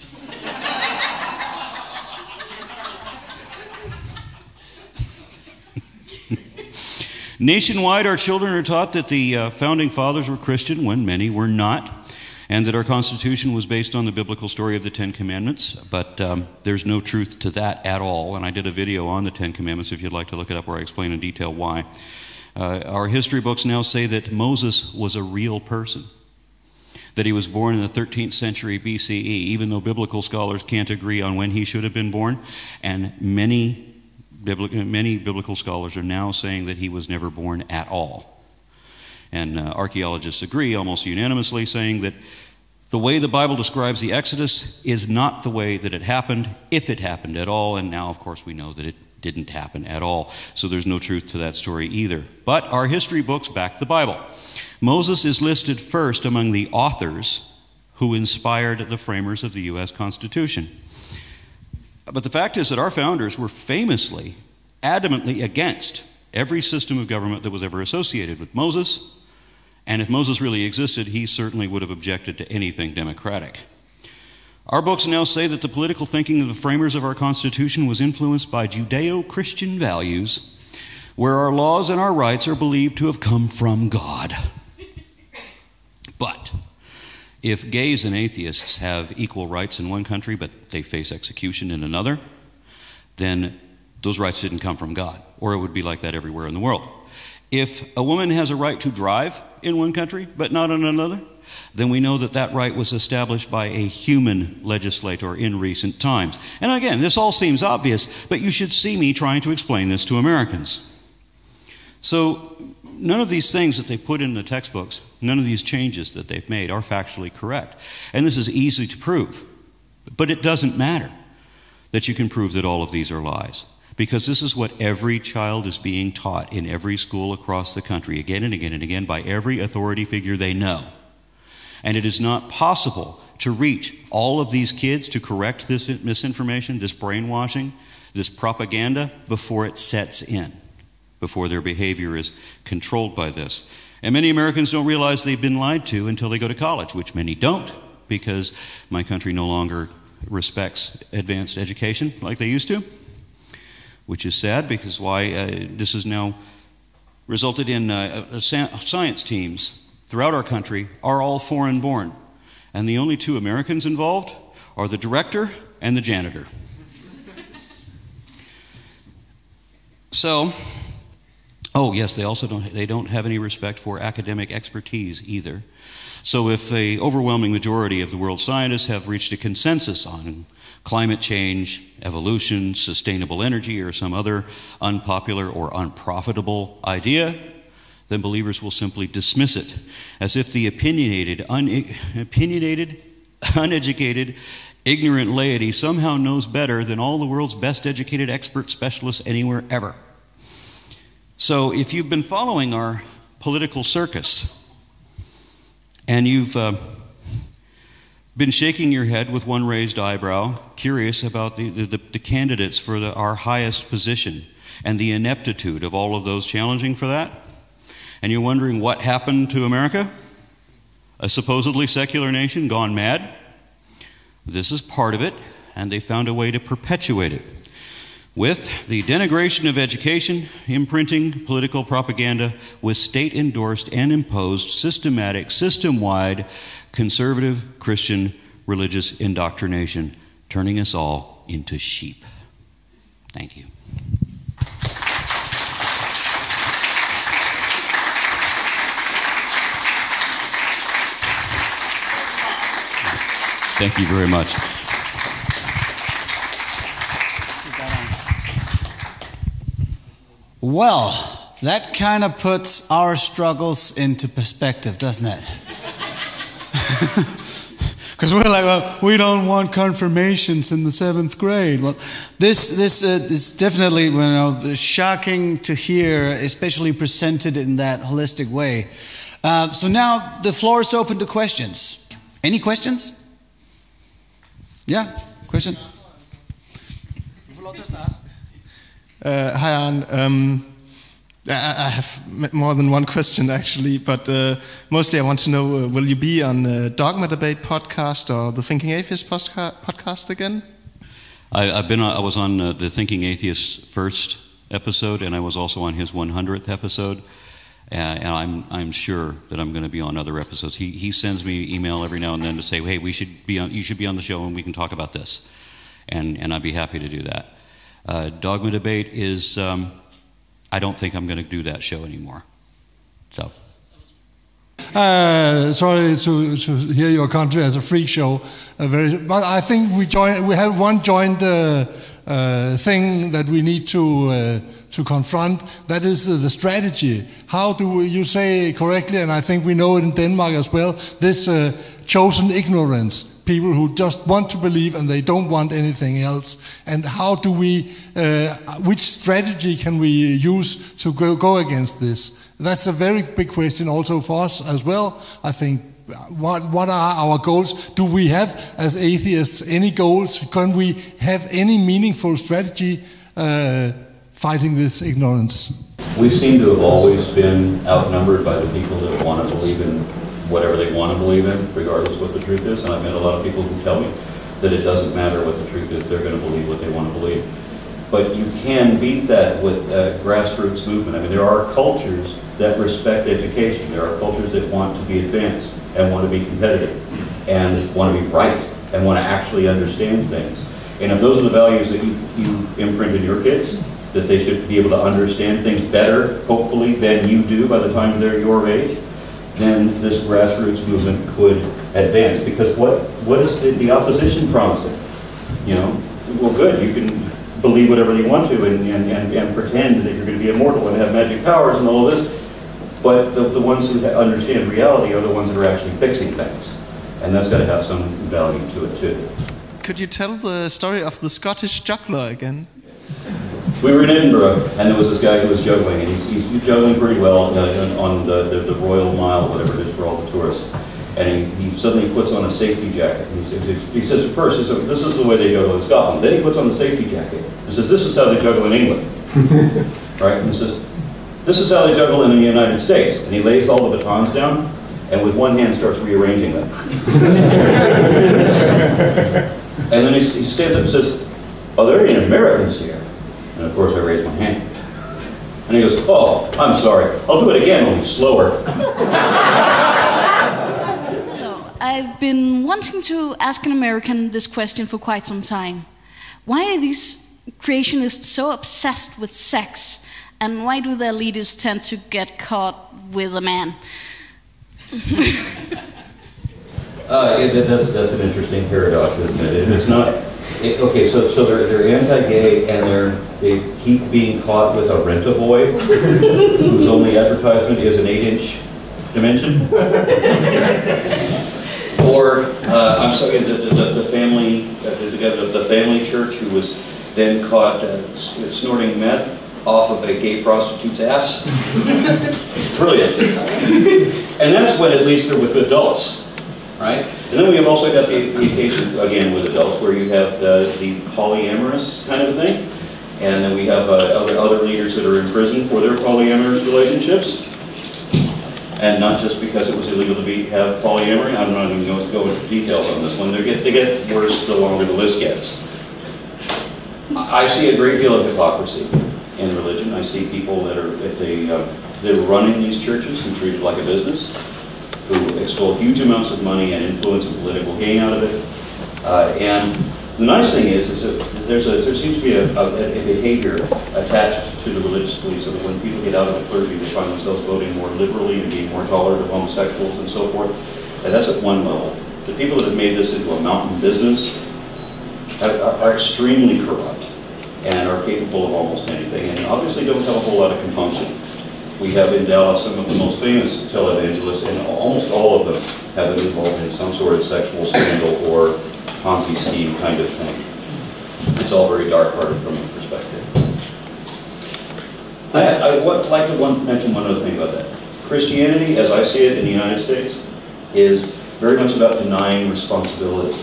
Nationwide, our children are taught that the founding fathers were Christian when many were not, and that our Constitution was based on the biblical story of the Ten Commandments, but there's no truth to that at all, and I did a video on the Ten Commandments if you'd like to look it up where I explain in detail why. Our history books now say that Moses was a real person, that he was born in the 13th century BCE, even though biblical scholars can't agree on when he should have been born, and many biblical scholars are now saying that he was never born at all. And archaeologists agree almost unanimously, saying that the way the Bible describes the Exodus is not the way that it happened, if it happened at all, and now, of course, we know that it didn't happen at all. So there's no truth to that story either. But our history books back the Bible. Moses is listed first among the authors who inspired the framers of the U.S. Constitution. But the fact is that our founders were famously, adamantly against every system of government that was ever associated with Moses. And if Moses really existed, he certainly would have objected to anything democratic. Our books now say that the political thinking of the framers of our Constitution was influenced by Judeo-Christian values, where our laws and our rights are believed to have come from God. But if gays and atheists have equal rights in one country, but they face execution in another, then those rights didn't come from God, or it would be like that everywhere in the world. If a woman has a right to drive in one country, but not in another, then we know that that right was established by a human legislator in recent times. And again, this all seems obvious, but you should see me trying to explain this to Americans. So none of these things that they put in the textbooks, none of these changes that they've made are factually correct. And this is easy to prove. But it doesn't matter that you can prove that all of these are lies, because this is what every child is being taught in every school across the country, again and again and again, by every authority figure they know. And it is not possible to reach all of these kids to correct this misinformation, this brainwashing this propaganda before it sets in, before their behavior is controlled by this. And many Americans don't realize they've been lied to until they go to college, which many don't, because my country no longer respects advanced education like they used to, which is sad, because this has now resulted in science teams throughout our country are all foreign born. And the only two Americans involved are the director and the janitor. So, oh yes, they don't have any respect for academic expertise either. So if the overwhelming majority of the world's scientists have reached a consensus on climate change, evolution, sustainable energy, or some other unpopular or unprofitable idea, then believers will simply dismiss it, as if the opinionated, uneducated, ignorant laity somehow knows better than all the world's best educated expert specialists anywhere ever. So if you've been following our political circus, and you've been shaking your head with one raised eyebrow, curious about the candidates for our highest position and the ineptitude of all of those challenging for that, and you're wondering what happened to America, a supposedly secular nation gone mad, this is part of it, and they found a way to perpetuate it with the denigration of education, imprinting political propaganda with state-endorsed and imposed systematic, system-wide conservative Christian religious indoctrination, turning us all into sheep. Thank you. Thank you very much. Well, that kind of puts our struggles into perspective, doesn't it? Because we're like, well, we don't want confirmations in the 7th grade. Well, this is definitely, shocking to hear, especially presented in that holistic way. So now the floor is open to questions. Any questions? Yeah, question? Hi, Arne. I have more than one question, actually, but mostly I want to know, will you be on the Dogma Debate podcast or the Thinking Atheist podcast again? I was on the Thinking Atheist first episode, and I was also on his 100th episode, and I'm sure that I'm going to be on other episodes. He sends me email every now and then to say, hey, you should be on the show and we can talk about this, and I'd be happy to do that. Dogma Debate is, I don't think I'm going to do that show anymore. So. Sorry to hear your country as a freak show, but I think we have one joint thing that we need to confront. That is the strategy. How do you say correctly, and I think we know it in Denmark as well, this chosen ignorance. People who just want to believe and they don't want anything else. And how do we, which strategy can we use to go against this? That's a very big question also for us as well. I think, what are our goals? Do we have, as atheists, any goals? Can we have any meaningful strategy fighting this ignorance? We seem to have always been outnumbered by the people that want to believe in whatever they want to believe in, regardless of what the truth is. And I've met a lot of people who tell me that it doesn't matter what the truth is, they're going to believe what they want to believe. But you can beat that with grassroots movement. I mean, there are cultures that respect education. There are cultures that want to be advanced and want to be competitive and want to be right and want to actually understand things. And if those are the values that you imprint in your kids, that they should be able to understand things better, hopefully, than you do by the time they're your age, then this grassroots movement could advance. Because what is the opposition promising? You know, well, good, you can believe whatever you want to and pretend that you're going to be immortal and have magic powers and all of this, but the ones who understand reality are the ones that are actually fixing things. And that's got to have some value to it too. Could you tell the story of the Scottish juggler again? We were in Edinburgh, and there was this guy who was juggling, and he's juggling pretty well on the Royal Mile, whatever it is for all the tourists. And he suddenly puts on a safety jacket. And he says at first, this is the way they juggle in Scotland. Then he puts on the safety jacket and says, this is how they juggle in England. Right? And he says, this is how they juggle in the United States. And he lays all the batons down and with one hand starts rearranging them. And then he stands up and says, are there any Americans here? And of course I raise my hand. And he goes, oh, I'm sorry. I'll do it again, only slower. I've been wanting to ask an American this question for quite some time. Why are these creationists so obsessed with sex? And why do their leaders tend to get caught with a man? That's an interesting paradox, isn't it? It's not... okay, so they're anti-gay and they keep being caught with a rent-a-boy whose only advertisement is an 8-inch dimension. Or I'm sorry, the family church who was then caught snorting meth off of a gay prostitute's ass. Brilliant. And that's when at least they're with adults. Right? And then we have also got the occasion, again, with adults, where you have the polyamorous kind of thing. And then we have other leaders that are in prison for their polyamorous relationships. And not just because it was illegal to have polyamory. I'm not even going to go into details on this one. They get worse the longer the list gets. I see a great deal of hypocrisy in religion. I see people that they're running these churches and treated like a business, who extol huge amounts of money and influence and political gain out of it. And the nice thing is that there seems to be a behavior attached to the religious beliefs, so that when people get out of the clergy, they find themselves voting more liberally and being more tolerant of homosexuals and so forth. And that's at one level. The people that have made this into a mountain business are extremely corrupt and are capable of almost anything, and obviously don't have a whole lot of compunction. We have in Dallas some of the most famous televangelists, and almost all of them have been involved in some sort of sexual scandal or Ponzi scheme kind of thing. It's all very dark-hearted from my perspective. I would like to mention one other thing about that. Christianity, as I see it in the United States, is very much about denying responsibility.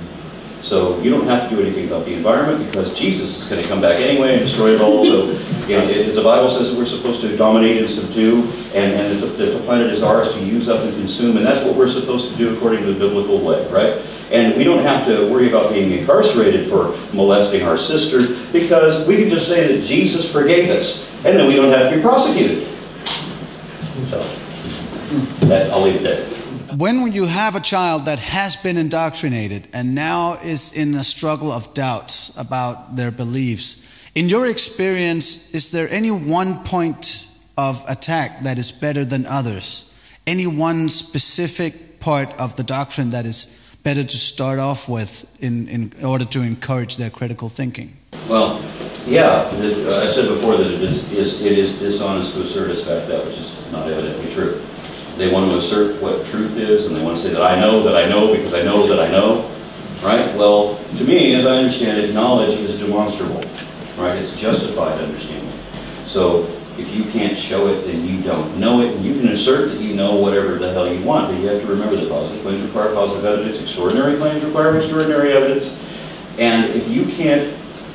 So you don't have to do anything about the environment because Jesus is going to come back anyway and destroy it all. So, the Bible says that we're supposed to dominate and subdue, and the planet is ours to use up and consume, and that's what we're supposed to do according to the biblical way, right? And we don't have to worry about being incarcerated for molesting our sisters because we can just say that Jesus forgave us, and then we don't have to be prosecuted. So, I'll leave it there. When you have a child that has been indoctrinated and now is in a struggle of doubts about their beliefs, in your experience, is there any one point of attack that is better than others? Any one specific part of the doctrine that is better to start off with in order to encourage their critical thinking? Well, yeah, I said before that it is dishonest to assert as fact that which is not evidently true. They want to assert what truth is, and they want to say that I know because I know that I know, right? Well, to me, as I understand it, knowledge is demonstrable, right? It's justified understanding. So if you can't show it, then you don't know it, and you can assert that you know whatever the hell you want, but you have to remember that positive claims require positive evidence, extraordinary claims require extraordinary evidence, and if you can't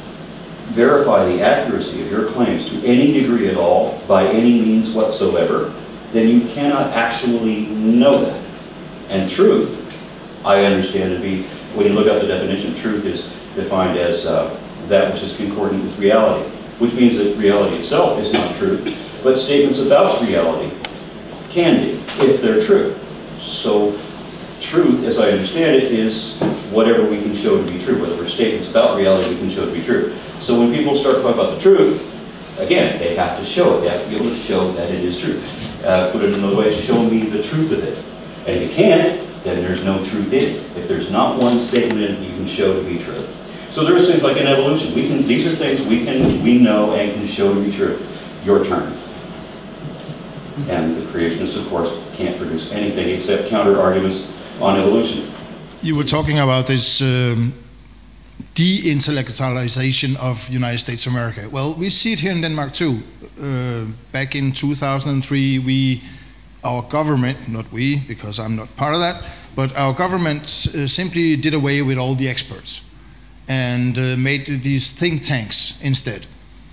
verify the accuracy of your claims to any degree at all, by any means whatsoever, then you cannot actually know that. And truth, I understand to be, when you look up the definition, truth is defined as that which is concordant with reality, which means that reality itself is not true, but statements about reality can be, if they're true. So truth, as I understand it, is whatever we can show to be true, whatever statements about reality we can show to be true. So when people start talking about the truth, again, they have to show it. They have to be able to show that it is true. Put it another way, show me the truth of it. And if you can't, then there's no truth in it. If there's not one statement you can show to be true. So there are things like in evolution. These are things we know and can show to be true. Your turn. And the creationists, of course, can't produce anything except counter-arguments on evolution. You were talking about this de-intellectualization of United States of America. Well, we see it here in Denmark too. Back in 2003, we our government, not we, because I'm not part of that, but our government simply did away with all the experts and made these think tanks instead.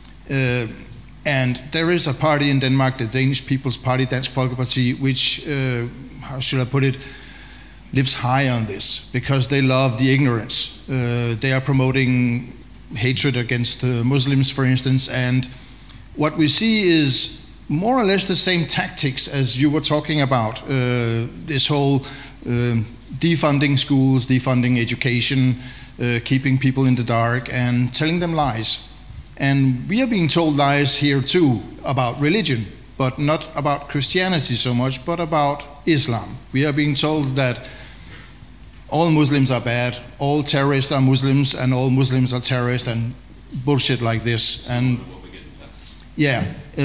And there is a party in Denmark, the Danish People's Party, Dansk Folkeparti, which, how should I put it, lives high on this because they love the ignorance. They are promoting hatred against Muslims, for instance, and what we see is more or less the same tactics as you were talking about, this whole defunding schools, defunding education, keeping people in the dark and telling them lies. And we are being told lies here too about religion, but not about Christianity so much, but about Islam. We are being told that all Muslims are bad, all terrorists are Muslims, and all Muslims are terrorists, and bullshit like this. And yeah,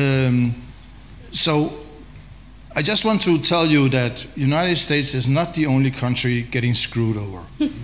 so I just want to tell you that United States is not the only country getting screwed over.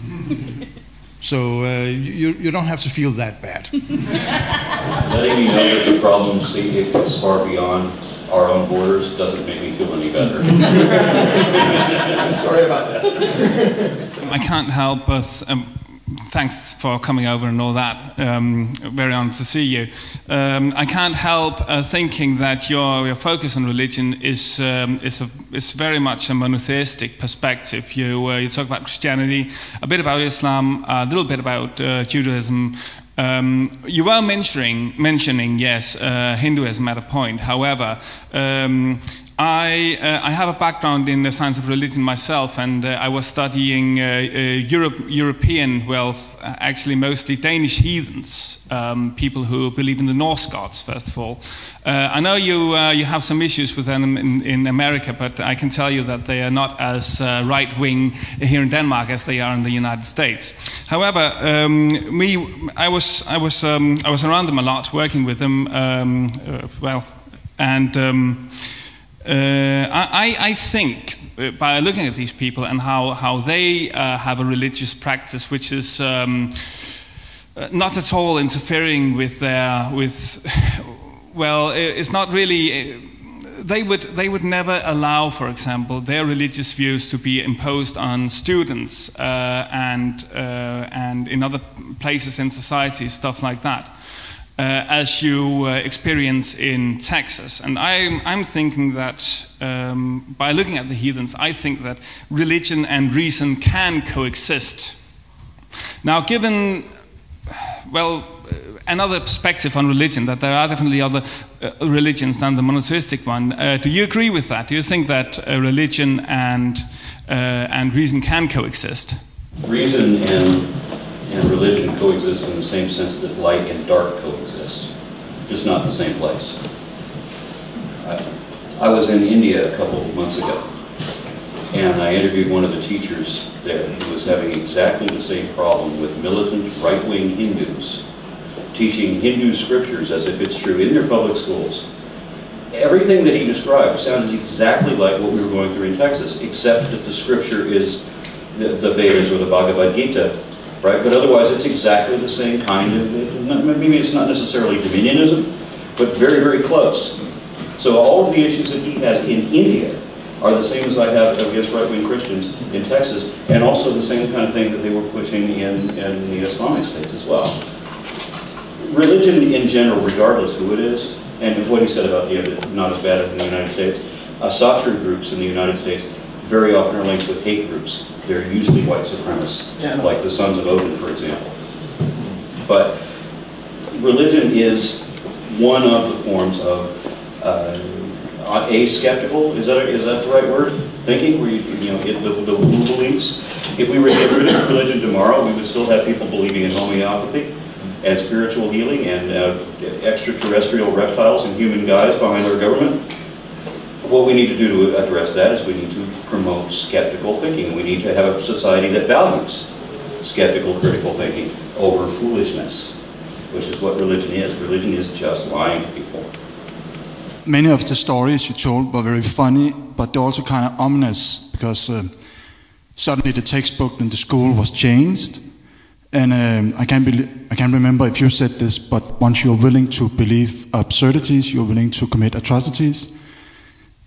So you don't have to feel that bad. Letting me know that the problem is far beyond our own borders doesn't make me feel any better. Sorry about that. I can't help but thanks for coming over and all that. Very honored to see you. I can't help thinking that your focus on religion is very much a monotheistic perspective. You talk about Christianity, a bit about Islam, a little bit about Judaism. You were mentioning yes, Hinduism at a point. However, I have a background in the science of religion myself, and I was studying European, well, actually mostly Danish heathens, people who believe in the Norse gods, first of all. I know you have some issues with them in America, but I can tell you that they are not as right-wing here in Denmark as they are in the United States. However, I was around them a lot, working with them, I think by looking at these people and how they have a religious practice which is not at all interfering with it's not really. They would never allow, for example, their religious views to be imposed on students and in other places in society, stuff like that. As you experience in Texas. And I'm thinking that by looking at the heathens, I think that religion and reason can coexist. Now, given, another perspective on religion, that there are definitely other religions than the monotheistic one, do you agree with that? Do you think that religion and reason can coexist? Reason and religion coexist in the same sense that light and dark coexist, just not in the same place. I was in India a couple of months ago, and I interviewed one of the teachers there who was having exactly the same problem with militant right-wing Hindus teaching Hindu scriptures as if it's true in their public schools. Everything that he described sounded exactly like what we were going through in Texas, except that the scripture is the Vedas or the Bhagavad Gita. Right, but otherwise it's exactly the same kind of, maybe it's not necessarily dominionism, but very, very close. So all of the issues that he has in India are the same as I have against right-wing Christians in Texas, and also the same kind of thing that they were pushing in the Islamic states as well. Religion in general, regardless who it is, and what he said about not as bad as in the United States, Satra groups in the United States very often are linked with hate groups. They're usually white supremacists, like the Sons of Odin, for example. But religion is one of the forms of a-skeptical, is that the right word? Thinking, where the woo beliefs. If we were to get rid of religion tomorrow, we would still have people believing in homeopathy and spiritual healing and extraterrestrial reptiles and human guys behind our government. What we need to do to address that is we need to promote skeptical thinking. We need to have a society that values skeptical, critical thinking over foolishness, which is what religion is. Religion is just lying to people. Many of the stories you told were very funny, but they're also kind of ominous, because suddenly the textbook in the school was changed. And I can't remember if you said this, but once you're willing to believe absurdities, you're willing to commit atrocities.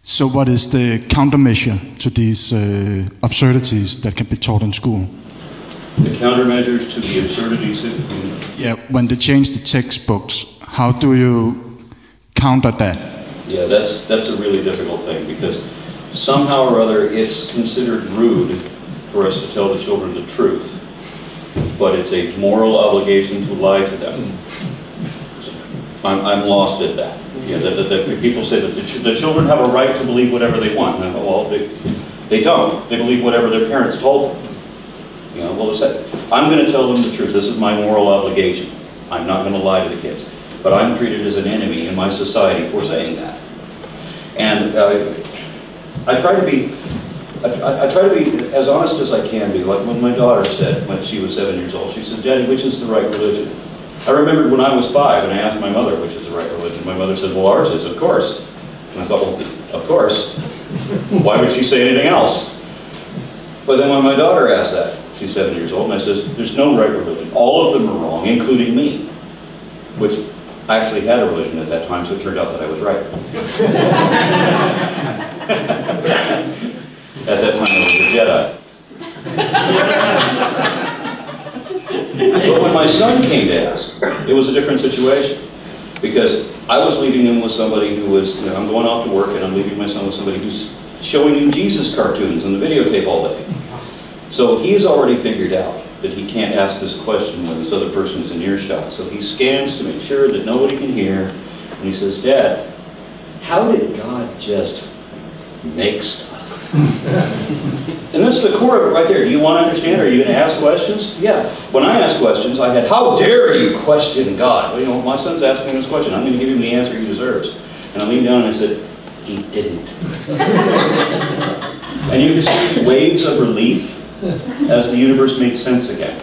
So what is the countermeasure to these absurdities that can be taught in school? The countermeasures to the absurdities Yeah, when they change the textbooks, how do you counter that? Yeah, that's a really difficult thing, because somehow or other it's considered rude for us to tell the children the truth, but it's a moral obligation to lie to them. I'm lost at that. Yeah, that people say that the children have a right to believe whatever they want. And I go, well, they don't. They believe whatever their parents told them. You know, well, I'm going to tell them the truth. This is my moral obligation. I'm not going to lie to the kids. But I'm treated as an enemy in my society for saying that. And I try to be as honest as I can be. Like when my daughter said, when she was 7 years old, she said, "Daddy, which is the right religion?" I remembered when I was 5 and I asked my mother which is the right religion. My mother said, "Well, ours is, of course." And I thought, well, of course. Why would she say anything else? But then when my daughter asked that, she's 7 years old, and I says, "There's no right religion. All of them are wrong, including me." Which I actually had a religion at that time, so it turned out that I was right. At that time, I was a Jedi. But when my son came to ask, it was a different situation. Because I was leaving him with somebody who was, you know, I'm going off to work and I'm leaving my son with somebody who's showing him Jesus cartoons on the videotape all day. So he's already figured out that he can't ask this question when this other person's in earshot. So he scans to make sure that nobody can hear. And he says, "Dad, how did God just make stuff?" And that's the core of it right there. Do you want to understand? Are you going to ask questions? Yeah. When I ask questions, I had, "How dare you question God?" Well, you know, my son's asking this question. I'm going to give him the answer he deserves. And I leaned down and I said, "He didn't." And you can see waves of relief as the universe makes sense again.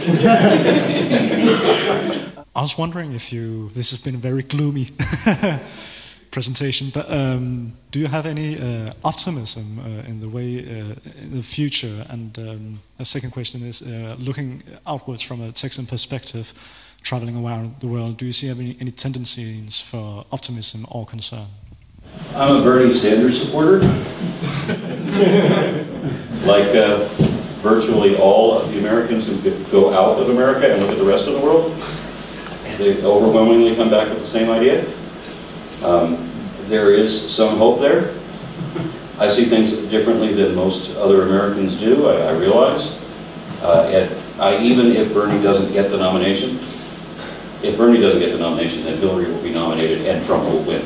I was wondering if this has been a very gloomy presentation, but do you have any optimism in the way in the future? And a second question is, looking outwards from a Texan perspective, traveling around the world, do you see any tendencies for optimism or concern? I'm a Bernie Sanders supporter. Like virtually all of the Americans who go out of America and look at the rest of the world, they overwhelmingly come back with the same idea. There is some hope there. I see things differently than most other Americans do, I realize. Even if Bernie doesn't get the nomination, then Hillary will be nominated and Trump will win.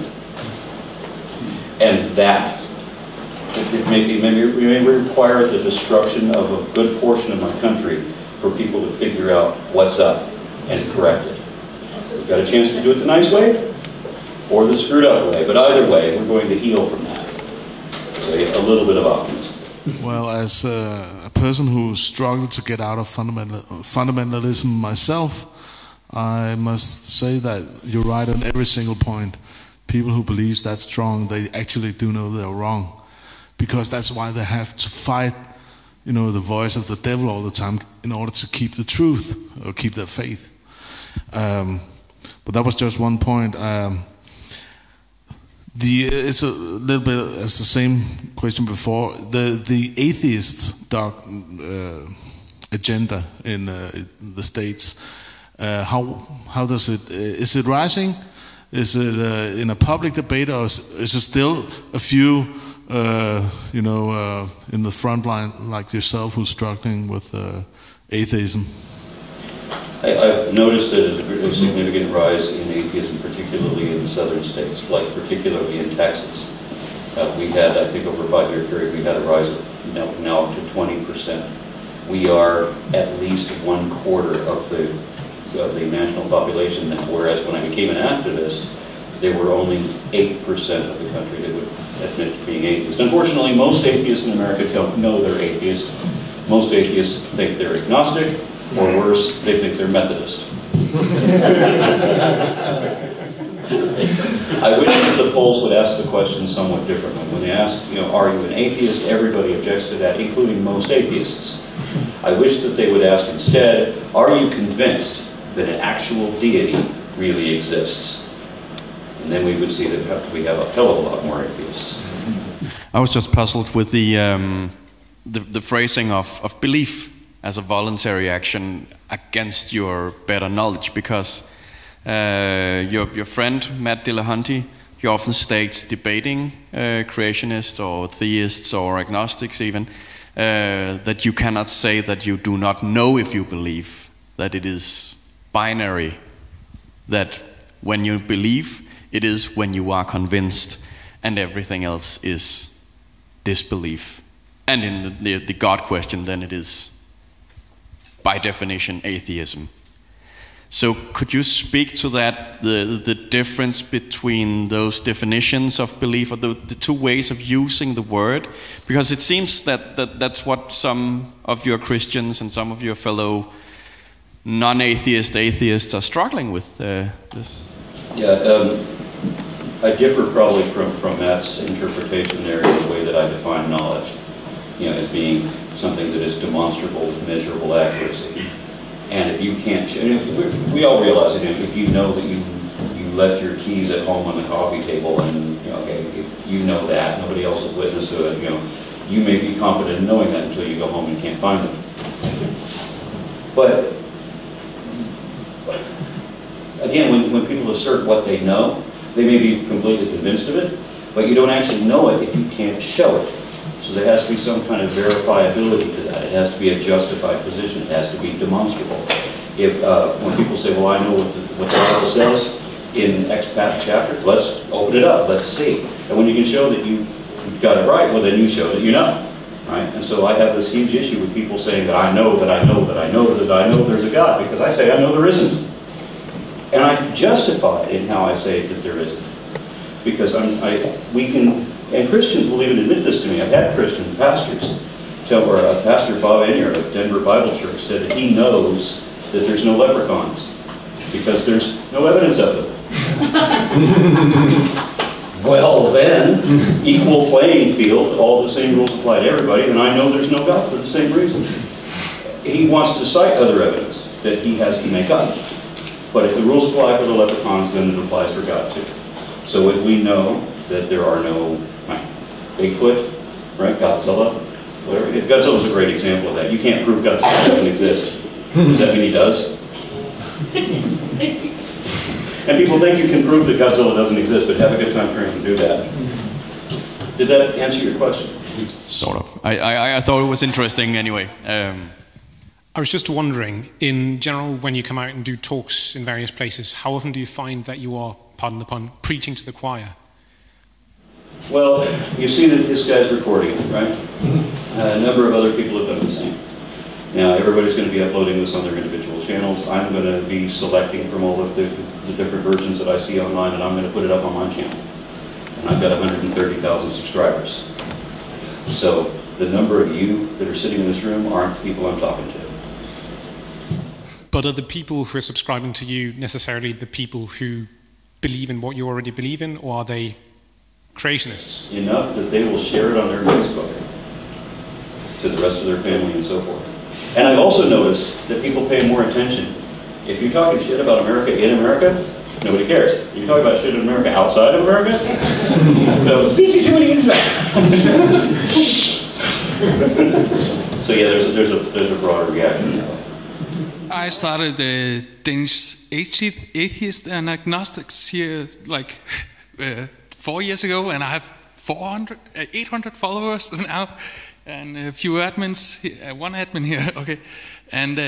And that, it may require the destruction of a good portion of my country for people to figure out what's up and correct it. We've got a chance to do it the nice way or the screwed up way, but either way, we're going to heal from that. So a little bit of optimism. Well, as a person who struggled to get out of fundamentalism myself, I must say that you're right on every single point. People who believe that's strong, they actually do know they're wrong. Because that's why they have to fight, you know, the voice of the devil all the time in order to keep the truth or keep their faith. But that was just one point. It's a little bit as the same question before. The atheist agenda in the States. How does it? Is it rising? Is it in a public debate, or is it still a few, in the front line like yourself who's struggling with atheism? I've noticed that there's a significant rise in atheism, particularly in the southern states, like particularly in Texas. We had, I think over a 5-year period, we had a rise of now up to 20%. We are at least 1/4 of the national population now, whereas when I became an activist, there were only 8% of the country that would admit to being atheist. Unfortunately, most atheists in America don't know they're atheists. Most atheists think they're agnostic, or worse, they think they're Methodist. I wish that the polls would ask the question somewhat differently. When they ask, are you an atheist? Everybody objects to that, including most atheists. I wish that they would ask instead, are you convinced that an actual deity really exists? And then we would see that we have a hell of a lot more atheists. I was just puzzled with the phrasing of belief as a voluntary action against your better knowledge, because your friend Matt Dillahunty, he often states, debating creationists or theists or agnostics even, that you cannot say that you do not know if you believe, that it is binary, that when you believe, it is when you are convinced, and everything else is disbelief. And in the God question, then it is, by definition, atheism. So could you speak to that, the difference between those definitions of belief, or the two ways of using the word? Because it seems that's what some of your Christians and some of your fellow non-atheists are struggling with this. Yeah, I differ probably from Matt's interpretation there in the way that I define knowledge, as being something that is demonstrable, measurable accuracy. And if you can't, we all realize it, if you know that you left your keys at home on the coffee table, and if you know that, nobody else has witnessed to it, you may be confident in knowing that until you go home and can't find them. But again, when people assert what they know, they may be completely convinced of it, but you don't actually know it if you can't show it. So there has to be some kind of verifiability to that. It has to be a justified position. It has to be demonstrable. If when people say, well, I know what the Bible says in X chapter, let's open it up, let's see. And when you can show that you got it right, well, then you show that you know. Right? And so I have this huge issue with people saying that I know that I know that I know that I know there's a God, because I say I know there isn't. And I justify it in how I say that there isn't. Because we can, and Christians will even admit this to me. I've had Christian pastors tell, or Pastor Bob Enier of Denver Bible Church said that he knows that there's no leprechauns because there's no evidence of them. Well then, equal playing field, all the same rules apply to everybody, and I know there's no God for the same reason. He wants to cite other evidence that he has to make up. But if the rules apply for the leprechauns, then it applies for God too. So if we know that there are no Bigfoot, right, Godzilla, whatever. Godzilla's a great example of that. You can't prove Godzilla doesn't exist. Does that mean he does? And people think you can prove that Godzilla doesn't exist, but have a good time trying to do that. Did that answer your question? Sort of. I thought it was interesting anyway. I was just wondering, in general, when you come out and do talks in various places, how often do you find that you are, pardon the pun, preaching to the choir? Well, you see that this guy's recording it, right? A number of other people have done the same. Now, everybody's going to be uploading this on their individual channels. I'm going to be selecting from all of the different versions that I see online, and I'm going to put it up on my channel. And I've got 130,000 subscribers. So the number of you that are sitting in this room aren't the people I'm talking to. But are the people who are subscribing to you necessarily the people who believe in what you already believe in, or are they creationists? Enough that they will share it on their Facebook to the rest of their family and so forth. And I've also noticed that people pay more attention. If you're talking shit about America in America, nobody cares. If you're talking about shit in America outside of America, so yeah, there's a broader reaction. I started Danish Atheist and Agnostics here like 4 years ago, and I have 800 followers now, and a few admins, one admin here, okay. And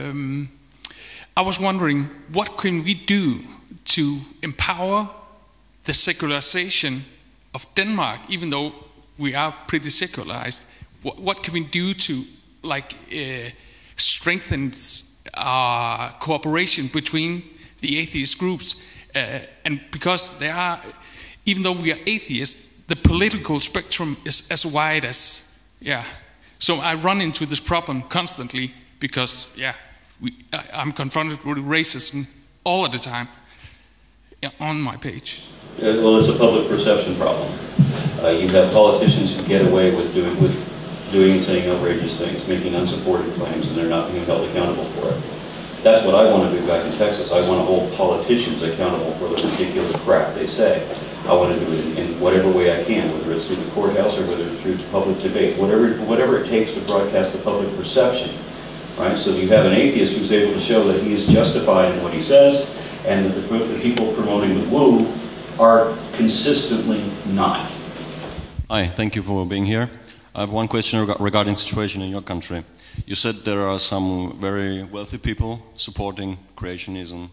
I was wondering, what can we do to empower the secularization of Denmark, even though we are pretty secularized? What can we do to strengthen cooperation between the atheist groups? And because there are, even though we are atheists, the political spectrum is as wide as, So I run into this problem constantly because, I'm confronted with racism all of the time on my page. Well, it's a public perception problem. You have politicians who get away with doing and saying outrageous things, making unsupported claims, and they're not being held accountable for it. That's what I want to do back in Texas. I want to hold politicians accountable for the ridiculous crap they say. I want to do it in whatever way I can, whether it's through the courthouse or whether it's through public debate, whatever it takes to broadcast the public perception, right? So you have an atheist who's able to show that he is justified in what he says, and that the people promoting the woo are consistently not. Hi, thank you for being here. I have one question regarding the situation in your country. You said there are some very wealthy people supporting creationism,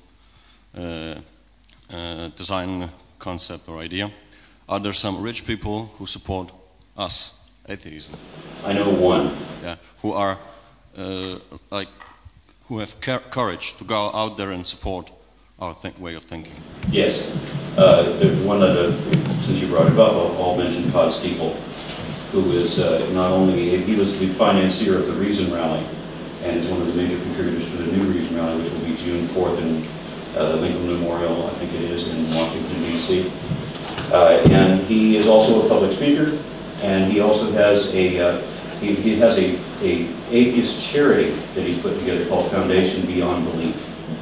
design concept or idea. Are there some rich people who support us, atheism? I know one. Yeah, who are who have courage to go out there and support our way of thinking. Yes, the one that since you brought it up, I'll mention Todd Steeple, who is not only he was the financier of the Reason Rally, and is one of the major contributors to the new Reason Rally, which will be June 4th in the Lincoln Memorial, I think it is, in Washington, D.C. And he is also a public speaker, and he also has he has a atheist charity that he's put together called Foundation Beyond Belief.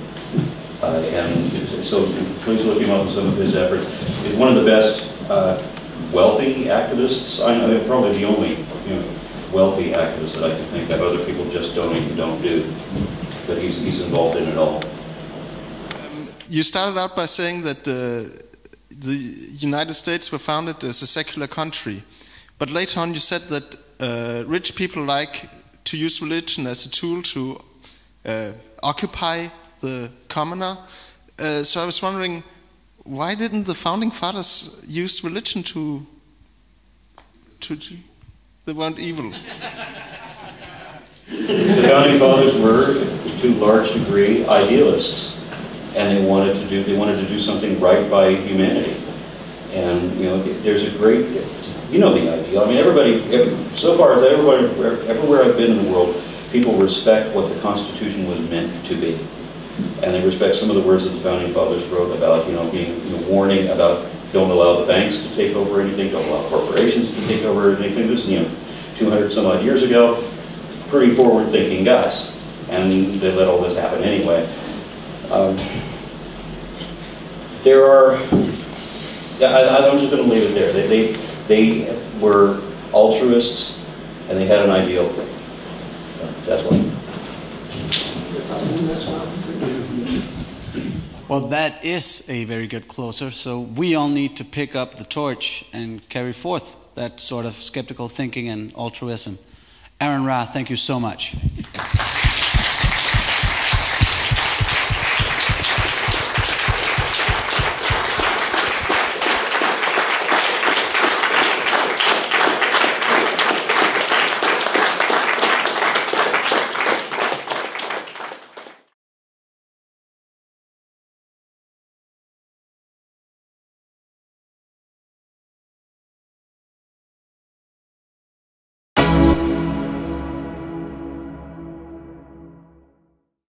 And so please look him up in some of his efforts. He's one of the best wealthy activists. I know probably the only wealthy activist that I can think of. Other people just don't do. But he's involved in it all. You started out by saying that the United States were founded as a secular country, but later on you said that rich people like to use religion as a tool to occupy the commoner. So I was wondering, why didn't the founding fathers use religion to they weren't evil? The founding fathers were, to a large degree, idealists, and they wanted to do something right by humanity. And there's a great, the ideal. I mean, everywhere I've been in the world, people respect what the Constitution was meant to be. And they respect some of the words that the founding fathers wrote about, being warning about don't allow the banks to take over anything, don't allow corporations to take over anything. This is 200 some odd years ago. Pretty forward-thinking guys, and they let all this happen anyway. I'm just going to leave it there. They were altruists, and they had an ideal. That's why. Well, that is a very good closer. So we all need to pick up the torch and carry forth that sort of skeptical thinking and altruism. Aaron Ra, thank you so much.